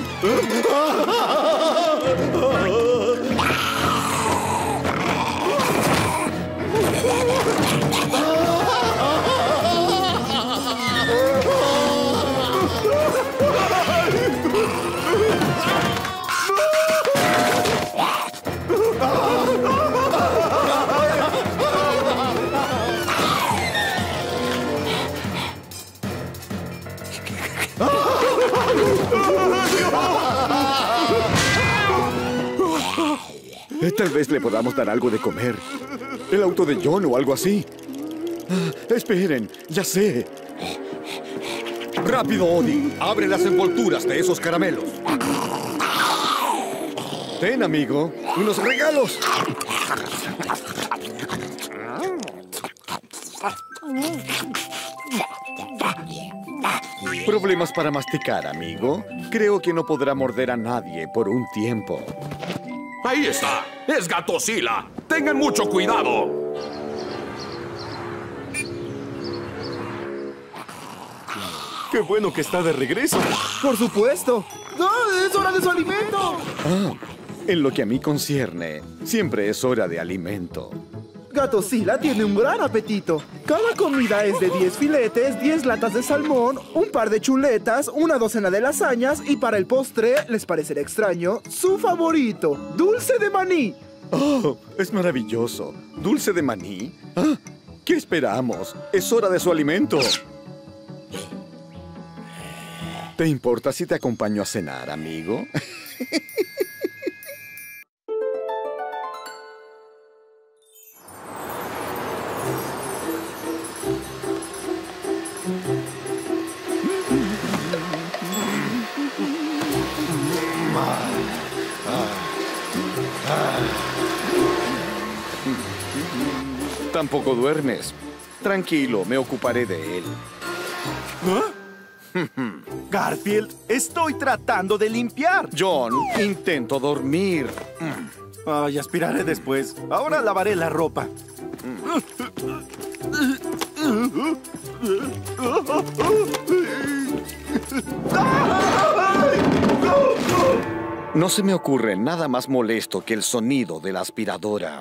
Tal vez le podamos dar algo de comer. El auto de John o algo así. Esperen, ya sé. ¡Rápido, Odie! ¡Abre las envolturas de esos caramelos! Ten, amigo, unos regalos. ¿Problemas para masticar, amigo? Creo que no podrá morder a nadie por un tiempo. ¡Ahí está! ¡Es Gatosila! ¡Tengan mucho cuidado! ¡Qué bueno que está de regreso! ¡Por supuesto! ¡No! ¡Es hora de su alimento! En lo que a mí concierne, siempre es hora de alimento. Gatosila tiene un gran apetito. Cada comida es de 10 filetes, 10 latas de salmón, un par de chuletas, una docena de lasañas y para el postre, les parecerá extraño, su favorito, dulce de maní. ¡Oh! Es maravilloso. ¿Dulce de maní? ¿Qué esperamos? Es hora de su alimento. ¿Te importa si te acompaño a cenar, amigo? Tampoco duermes. Tranquilo, me ocuparé de él. Garfield, estoy tratando de limpiar. John, intento dormir. Ay, aspiraré después. Ahora lavaré la ropa. No se me ocurre nada más molesto que el sonido de la aspiradora.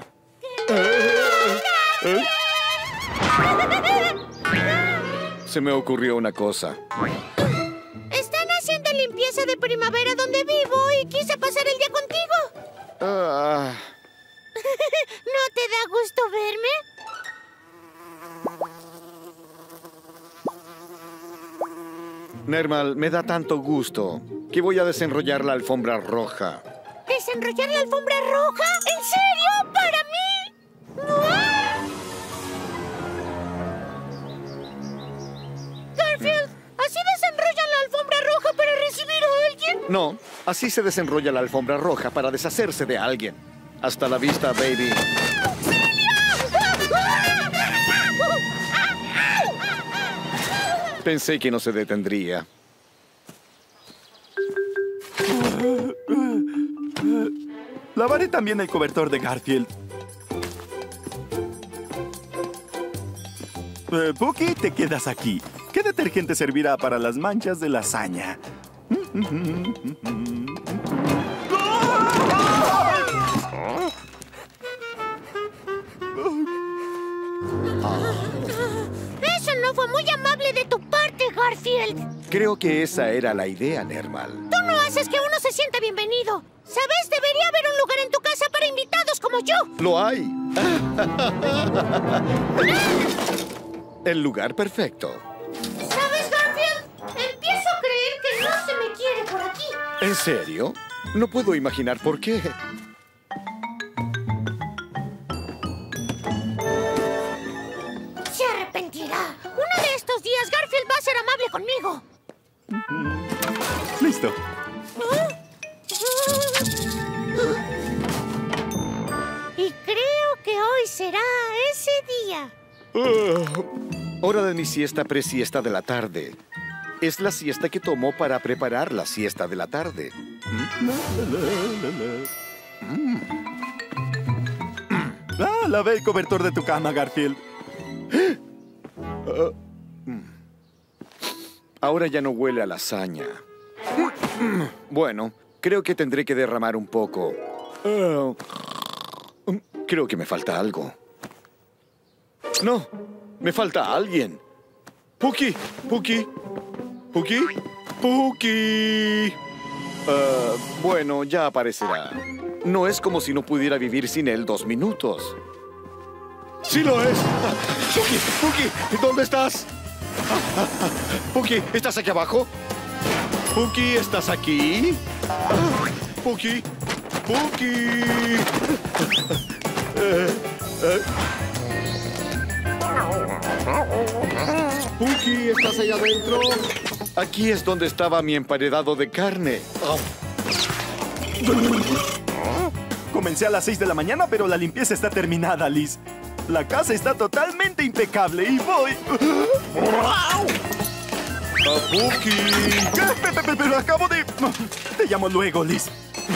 Se me ocurrió una cosa. Están haciendo limpieza de primavera donde vivo y quise pasar el día contigo. ¿No te da gusto verme? Nermal, me da tanto gusto que voy a desenrollar la alfombra roja. ¿Desenrollar la alfombra roja? ¿En serio? ¿Para mí? Garfield, ¿así desenrollan la alfombra roja para recibir a alguien? No, así se desenrolla la alfombra roja para deshacerse de alguien. Hasta la vista, baby. Pensé que no se detendría. Lavaré también el cobertor de Garfield. Puki, te quedas aquí. ¿Qué detergente servirá para las manchas de lasaña? Eso no fue muy amable de tu parte, Garfield. Creo que esa era la idea, Nermal. Tú no haces que uno se sienta bienvenido. ¿Sabes? Debería haber un lugar en tu casa para invitados como yo. Lo hay. El lugar perfecto. ¿Sabes, Garfield? Empiezo a creer que no se me quiere por aquí. ¿En serio? No puedo imaginar por qué. Se arrepentirá. Uno de estos días Garfield va a ser amable conmigo. Listo. Y creo que hoy será ese día. Hora de mi siesta presiesta de la tarde. Es la siesta que tomo para preparar la siesta de la tarde. Lavé el cobertor de tu cama, Garfield. Ahora ya no huele a lasaña. Bueno, creo que tendré que derramar un poco. Creo que me falta algo. No, me falta alguien. Puki, Puki, Puki, Puki. Bueno, ya aparecerá. No es como si no pudiera vivir sin él 2 minutos. ¡Sí lo es! Puki, Puki, ¿dónde estás? Puki, ¿estás aquí abajo? Puki, ¿estás aquí? Puki, Puki. Puki, ¿estás ahí adentro? Aquí es donde estaba mi emparedado de carne. Comencé a las 6 de la mañana, pero la limpieza está terminada, Liz. La casa está totalmente impecable y voy... ¡Puki! Pero acabo de... Te llamo luego, Liz.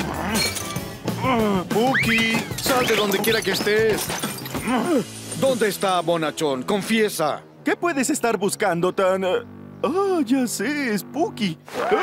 Puki, sal de donde quiera que estés. ¿Dónde está Bonachón? Confiesa. ¿Qué puedes estar buscando tan...? Ya sé, es Puki.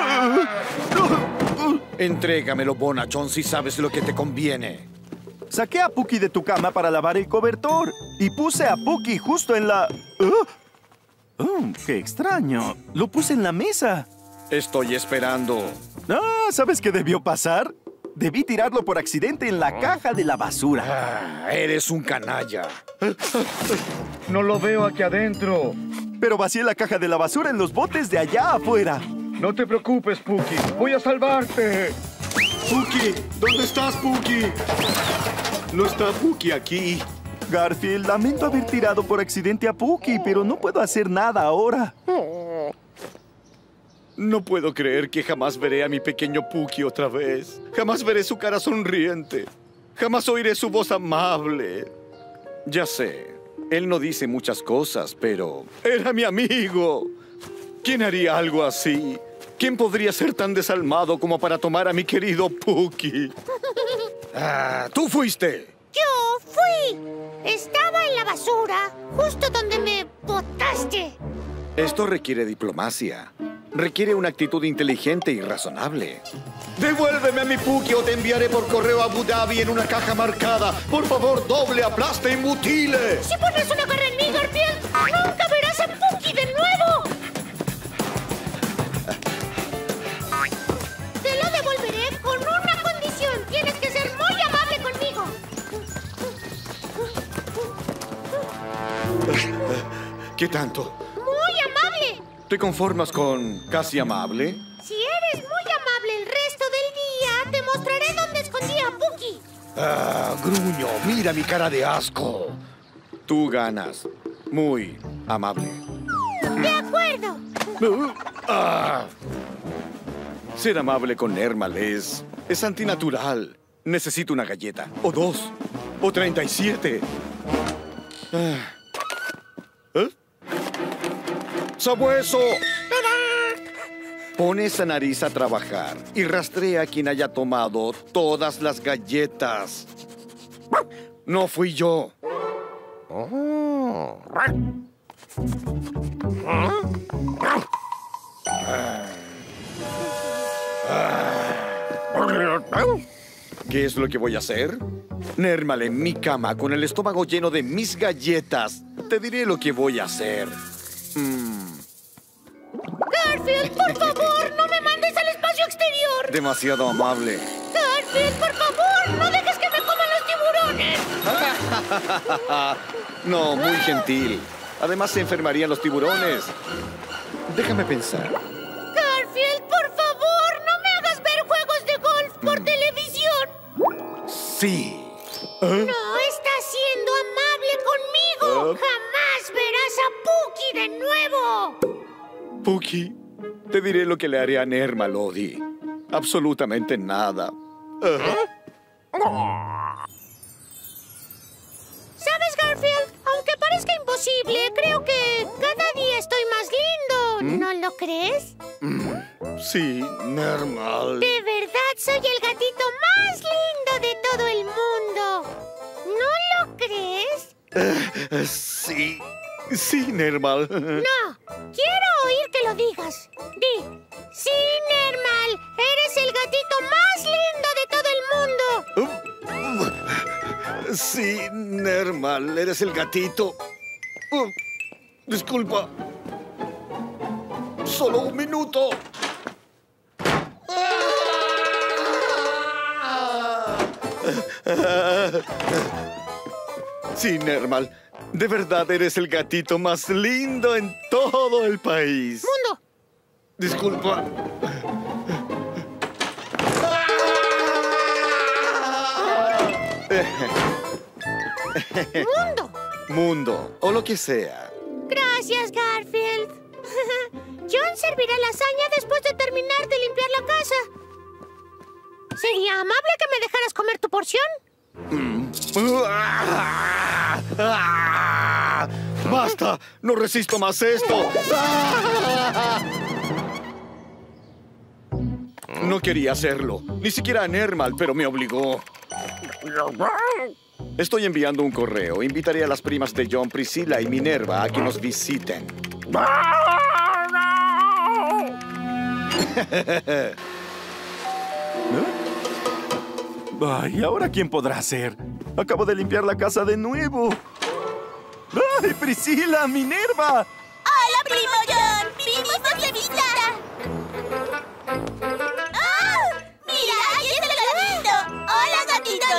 Entrégamelo, Bonachón, si sabes lo que te conviene. Saqué a Puki de tu cama para lavar el cobertor y puse a Puki justo en la... ¡Qué extraño! Lo puse en la mesa. Estoy esperando. ¿Sabes qué debió pasar? Debí tirarlo por accidente en la caja de la basura. Eres un canalla. No lo veo aquí adentro. Pero vacié la caja de la basura en los botes de allá afuera. No te preocupes, Puki. Voy a salvarte. Puki, ¿dónde estás, Puki? No está Puki aquí. Garfield, lamento haber tirado por accidente a Puki, pero no puedo hacer nada ahora. No puedo creer que jamás veré a mi pequeño Puki otra vez. Jamás veré su cara sonriente. Jamás oiré su voz amable. Ya sé, él no dice muchas cosas, pero era mi amigo. ¿Quién haría algo así? ¿Quién podría ser tan desalmado como para tomar a mi querido Puki? ¡Tú fuiste! ¡Yo fui! Estaba en la basura, justo donde me botaste. Esto requiere diplomacia. Requiere una actitud inteligente y razonable. ¡Devuélveme a mi Puki o te enviaré por correo a Abu Dhabi en una caja marcada! ¡Por favor, doble, aplaste y mutile! Si pones una garra en mí, Garfield, nunca verás a Puki de nuevo. Te lo devolveré con una condición. Tienes que ser muy amable conmigo. ¿Qué tanto? Muy amable. ¿Te conformas con casi amable? Si eres muy amable el resto del día, te mostraré dónde escondí a Puki. Gruño, mira mi cara de asco. Tú ganas. Muy amable. De acuerdo. Ser amable con Nermal es antinatural. Necesito una galleta. O 2. O 37. ¡Sabueso! Pone esa nariz a trabajar y rastrea a quien haya tomado todas las galletas. No fui yo. ¿Qué es lo que voy a hacer? Nermal en mi cama con el estómago lleno de mis galletas. Te diré lo que voy a hacer. Garfield, por favor, no me mandes al espacio exterior. Demasiado amable. Garfield. Garfield, por favor, no dejes que me coman los tiburones. No, muy gentil. Además, se enfermarían los tiburones. Déjame pensar. Garfield, por favor, no me hagas ver juegos de golf por televisión. Sí. No estás siendo amable conmigo. Jamás verás a Puki de nuevo. Puki, te diré lo que le haré a Nermal, Odie. Absolutamente nada. ¿Sabes, Garfield? Aunque parezca imposible, creo que cada día estoy más lindo. ¿No lo crees? Sí, Nermal. De verdad soy el gatito más lindo de todo el mundo. ¿No lo crees? Sí. Sí, Nermal. No, quiero oír que lo digas. Di, sí, Nermal, eres el gatito más lindo de todo el mundo. Sí, Nermal, eres el gatito. Disculpa. Solo un minuto. Sí, Nermal. De verdad eres el gatito más lindo en todo el país. ¡Mundo! Disculpa. ¡Mundo! Mundo, o lo que sea. Gracias, Garfield. John servirá lasaña después de terminar de limpiar la casa. ¿Sería amable que me dejaras comer tu porción? ¡Basta! ¡No resisto más esto! No quería hacerlo. Ni siquiera a Nermal, pero me obligó. Estoy enviando un correo. Invitaré a las primas de John, Priscilla y Minerva a que nos visiten. Ay, ¿ahora quién podrá ser? Acabo de limpiar la casa de nuevo. ¡Ay, Priscilla! ¡Minerva! ¡Hola, primo John! ¡Vinimos de visita! ¡Ah! ¡Mira, ahí está el gatito! ¡Hola, gatito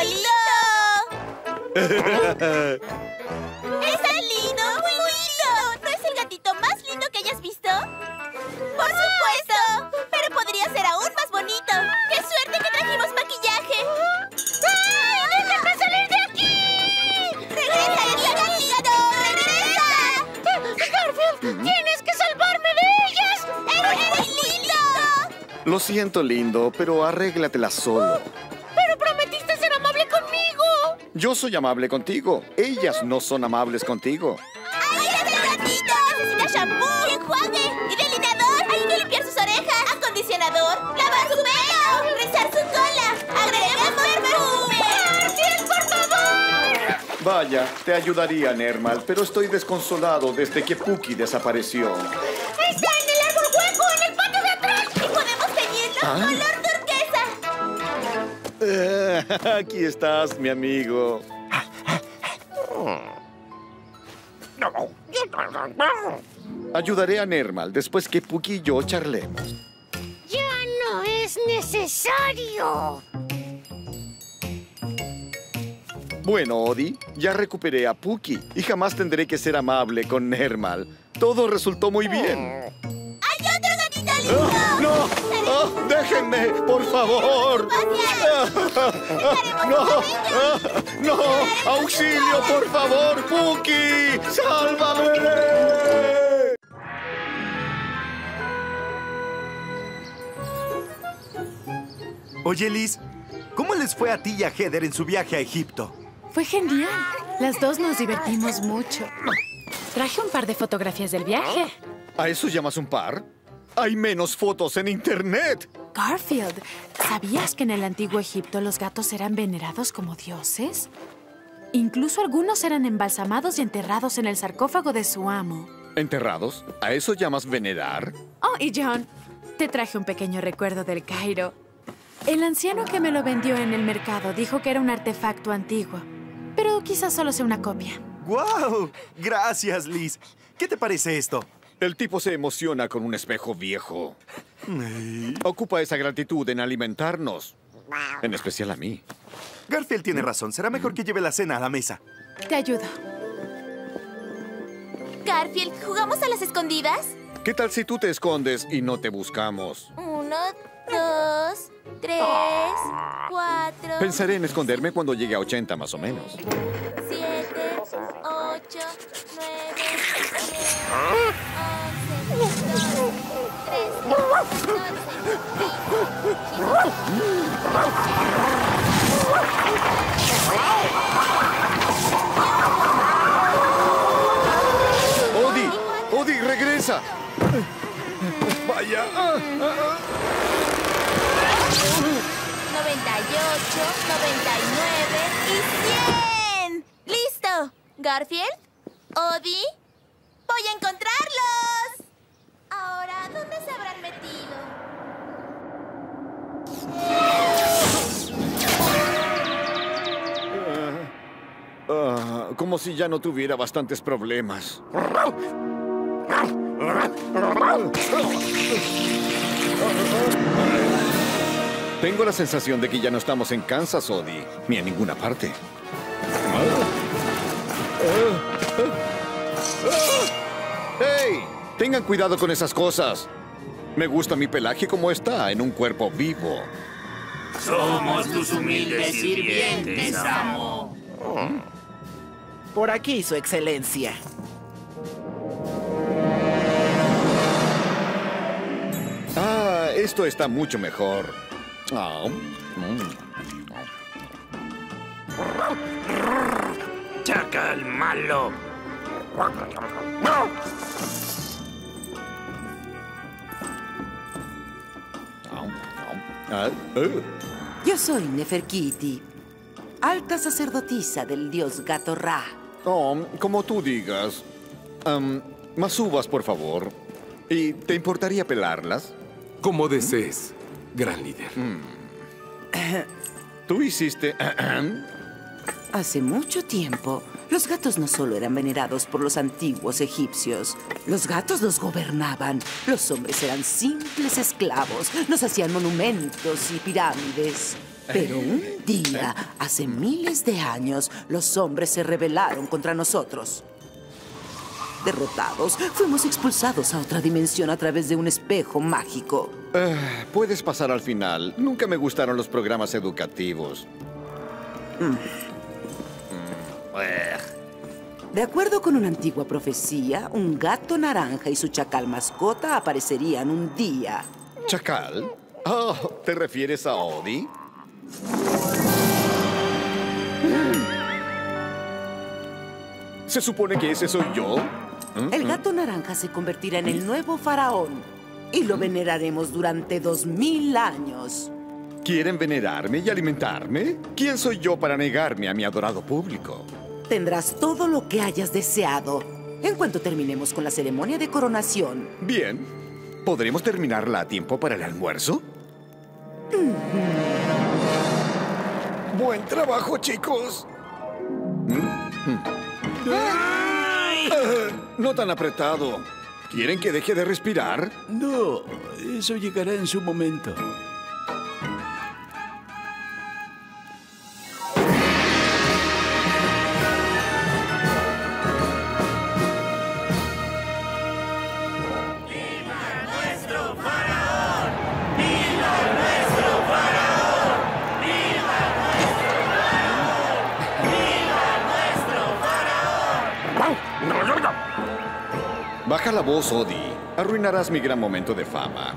lindo! ¡Es tan lindo! ¡Muy lindo! ¿No es el gatito más lindo que hayas visto? ¡Por supuesto! Pero podría ser aún más bonito. ¡Qué suerte que trajimos maquillaje! ¡Ay, déjenme salir de aquí! ¡Regresa, gatito! ¡Regresa! ¡Garfield! ¡Tienes que salvarme de ellas! ¡Eres lindo! Lo siento, lindo, pero arréglatela solo. ¡Pero prometiste ser amable conmigo! Yo soy amable contigo. Ellas no son amables contigo. ¡Ahí está el gatito! Necesita shampoo, enjuague y delineador. Hay que limpiar sus orejas, acondicionador, lavar su pelo, rizar su cola. ¡Agreguemos perfume! ¡Garfield, por favor! Vaya, te ayudaría, Nermal, pero estoy desconsolado desde que Puki desapareció. ¡Está en el árbol hueco, en el patio de atrás! Y podemos teñirlo color turquesa. Aquí estás, mi amigo. Ayudaré a Nermal después que Puki y yo charlemos. ¡Ya no es necesario! Bueno, Odie, ya recuperé a Puki y jamás tendré que ser amable con Nermal. Todo resultó muy bien. ¡Hay otro gatito lindo! ¡No! ¡Déjenme, por favor! ¡No! ¡No! ¡Auxilio, por favor, Puki! ¡Sálvame! Oye, Liz, ¿cómo les fue a ti y a Heather en su viaje a Egipto? Fue genial. Las dos nos divertimos mucho. Traje un par de fotografías del viaje. ¿A eso llamas un par? ¡Hay menos fotos en Internet! Garfield, ¿sabías que en el antiguo Egipto los gatos eran venerados como dioses? Incluso algunos eran embalsamados y enterrados en el sarcófago de su amo. ¿Enterrados? ¿A eso llamas venerar? Oh, y John, te traje un pequeño recuerdo del Cairo. El anciano que me lo vendió en el mercado dijo que era un artefacto antiguo, pero quizás solo sea una copia. ¡Guau! Gracias, Liz. ¿Qué te parece esto? El tipo se emociona con un espejo viejo. Ocupa esa gratitud en alimentarnos. En especial a mí. Garfield tiene razón. Será mejor que lleve la cena a la mesa. Te ayudo. Garfield, ¿jugamos a las escondidas? ¿Qué tal si tú te escondes y no te buscamos? 1, 2, 3, 4... Pensaré en esconderme cuando llegue a 80 más o menos. 7, 8, 9, 10, 11, 12, 13, 14, ¡Odie, regresa! ¡Vaya! 98, 99 y 100. ¡Listo! ¿Garfield? ¿Odie? ¡Voy a encontrarlos! Ahora, ¿dónde se habrán metido? Como si ya no tuviera bastantes problemas. Tengo la sensación de que ya no estamos en Kansas, Odie, ni en ninguna parte. ¡Hey! Tengan cuidado con esas cosas. Me gusta mi pelaje como está, en un cuerpo vivo. Somos tus humildes sirvientes, amo. Por aquí, Su Excelencia. Ah, esto está mucho mejor. Chacal malo. Yo soy Neferkiti, alta sacerdotisa del dios gato Ra. Oh, como tú digas. Más uvas, por favor. ¿Y te importaría pelarlas? Como desees, gran líder. ¿Tú hiciste...? Hace mucho tiempo, los gatos no solo eran venerados por los antiguos egipcios. Los gatos los gobernaban. Los hombres eran simples esclavos. Nos hacían monumentos y pirámides. Pero un día, hace miles de años, los hombres se rebelaron contra nosotros. Derrotados, fuimos expulsados a otra dimensión a través de un espejo mágico. Puedes pasar al final. Nunca me gustaron los programas educativos. De acuerdo con una antigua profecía, un gato naranja y su chacal mascota aparecerían un día. ¿Chacal? Oh, ¿te refieres a Odie? ¿Se supone que ese soy yo? El gato naranja se convertirá en el nuevo faraón y lo veneraremos durante 2000 años. ¿Quieren venerarme y alimentarme? ¿Quién soy yo para negarme a mi adorado público? Tendrás todo lo que hayas deseado en cuanto terminemos con la ceremonia de coronación. Bien. ¿Podremos terminarla a tiempo para el almuerzo? Buen trabajo, chicos. No tan apretado. ¿Quieren que deje de respirar? No, eso llegará en su momento. Baja la voz, Odie. Arruinarás mi gran momento de fama.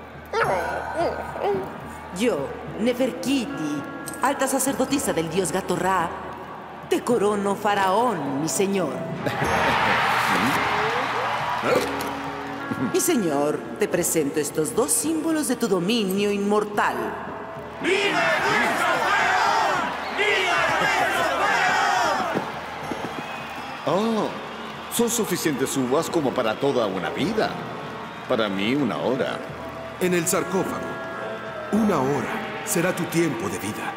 Yo, Neferkiti, alta sacerdotisa del dios gato Ra, te corono faraón, mi señor. Mi señor, te presento estos dos símbolos de tu dominio inmortal. ¡Viva nuestro faraón! ¡Viva nuestro faraón! Oh, son suficientes uvas como para toda una vida. Para mí, 1 hora. En el sarcófago, 1 hora será tu tiempo de vida.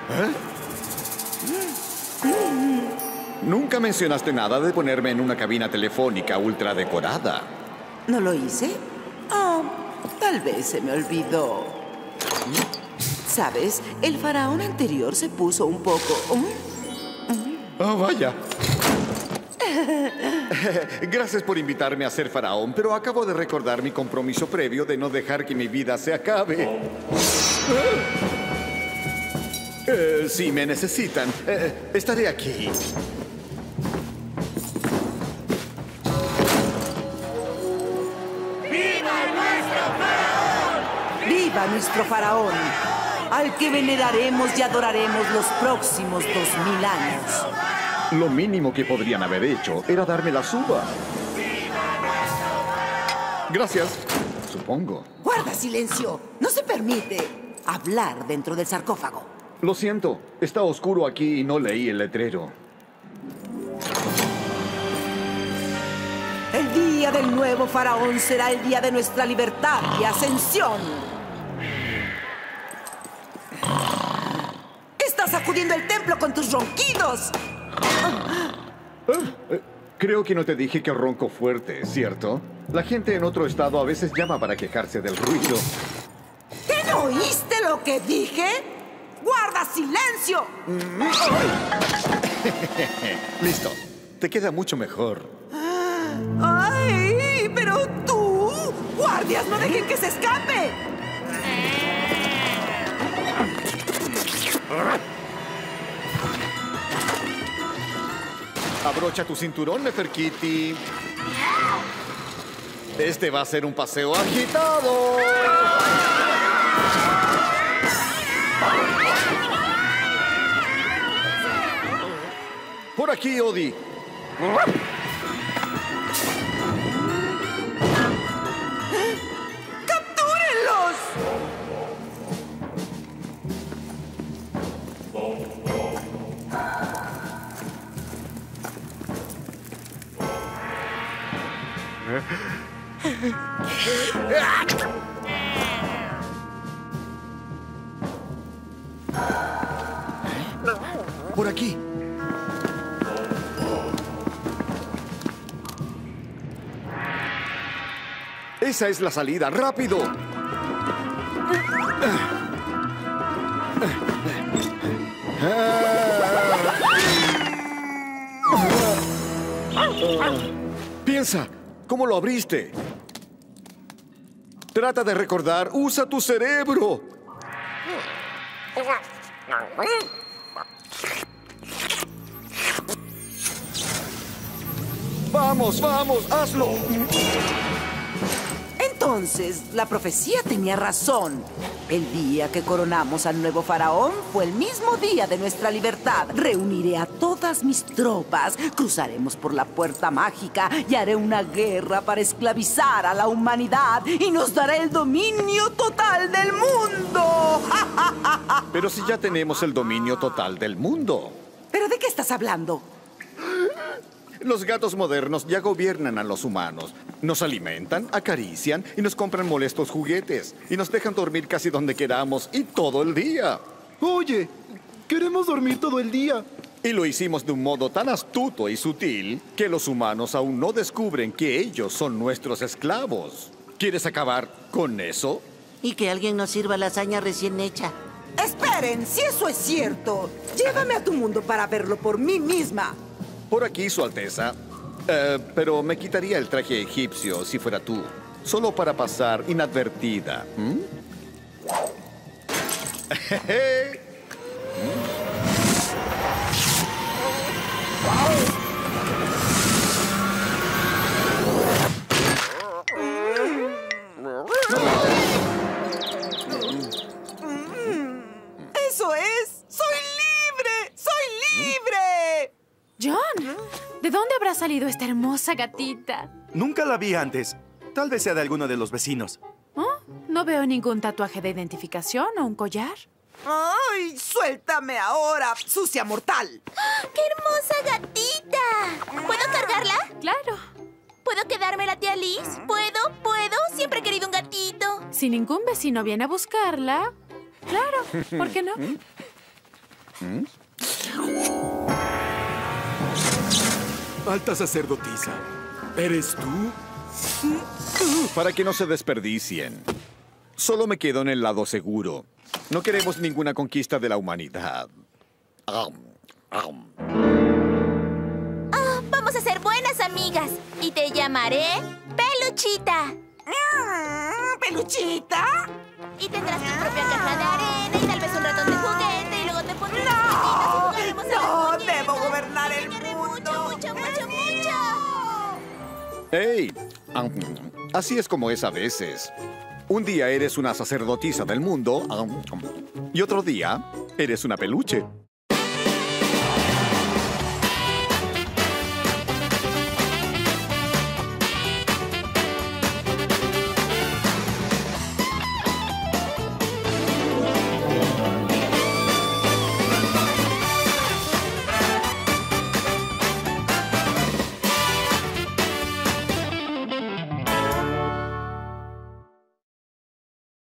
Nunca mencionaste nada de ponerme en una cabina telefónica ultra decorada. ¿No lo hice? Oh, tal vez se me olvidó. ¿Sabes? El faraón anterior se puso un poco... Oh, vaya. Gracias por invitarme a ser faraón, pero acabo de recordar mi compromiso previo de no dejar que mi vida se acabe. Si me necesitan, estaré aquí. ¡Viva nuestro faraón! Al que veneraremos y adoraremos los próximos 2000 años. Lo mínimo que podrían haber hecho era darme la uvas. Gracias, supongo. ¡Guarda silencio! No se permite hablar dentro del sarcófago. Lo siento, está oscuro aquí y no leí el letrero. El día del nuevo faraón será el día de nuestra libertad y ascensión. ¡Estás sacudiendo el templo con tus ronquidos! Creo que no te dije que ronco fuerte, ¿cierto? La gente en otro estado a veces llama para quejarse del ruido. ¿Qué no oíste lo que dije? ¡Guarda silencio! Listo. Te queda mucho mejor. ¡Ay! ¡Pero tú! ¡Guardias, no dejen que se escape! Abrocha tu cinturón, Neferkiti. Este va a ser un paseo agitado. Por aquí, Odi. ¡Captúrenlos! Por aquí. Esa es la salida. ¡Rápido! Piensa, ¿cómo lo abriste? Trata de recordar. ¡Usa tu cerebro! ¡Vamos, vamos! ¡Hazlo! Entonces, la profecía tenía razón. El día que coronamos al nuevo faraón fue el mismo día de nuestra libertad. Reuniré a todas mis tropas, cruzaremos por la puerta mágica y haré una guerra para esclavizar a la humanidad y nos dará el dominio total del mundo. Pero si ya tenemos el dominio total del mundo. ¿Pero de qué estás hablando? Los gatos modernos ya gobiernan a los humanos. Nos alimentan, acarician y nos compran molestos juguetes. Y nos dejan dormir casi donde queramos y todo el día. Oye, queremos dormir todo el día. Y lo hicimos de un modo tan astuto y sutil que los humanos aún no descubren que ellos son nuestros esclavos. ¿Quieres acabar con eso? Y que alguien nos sirva lasaña recién hecha. Esperen, si eso es cierto, llévame a tu mundo para verlo por mí misma. Por aquí, Su Alteza. Pero me quitaría el traje egipcio si fuera tú. Solo para pasar inadvertida. ¡Eso es! ¡Soy libre! ¡Soy libre! John, ¿de dónde habrá salido esta hermosa gatita? Nunca la vi antes. Tal vez sea de alguno de los vecinos. ¿Oh? No veo ningún tatuaje de identificación o un collar. ¡Ay! ¡Suéltame ahora, sucia mortal! ¡Qué hermosa gatita! ¿Puedo cargarla? Claro. ¿Puedo quedármela, tía Liz? ¿Puedo? Siempre he querido un gatito. Si ningún vecino viene a buscarla, claro, ¿por qué no? Alta sacerdotisa, ¿eres tú? Para que no se desperdicien. Solo me quedo en el lado seguro. No queremos ninguna conquista de la humanidad. Vamos a ser buenas amigas. Y te llamaré Peluchita. ¿Peluchita? Y tendrás tu propia caja de arena y tal vez un ratón de juguete. Y luego te pondré unas patitas y jugaremos a las muñecas. ¡Debo gobernar el mundo! ¡Mucho! ¡Ey! Así es como es a veces. Un día eres una sacerdotisa del mundo y otro día eres una peluche.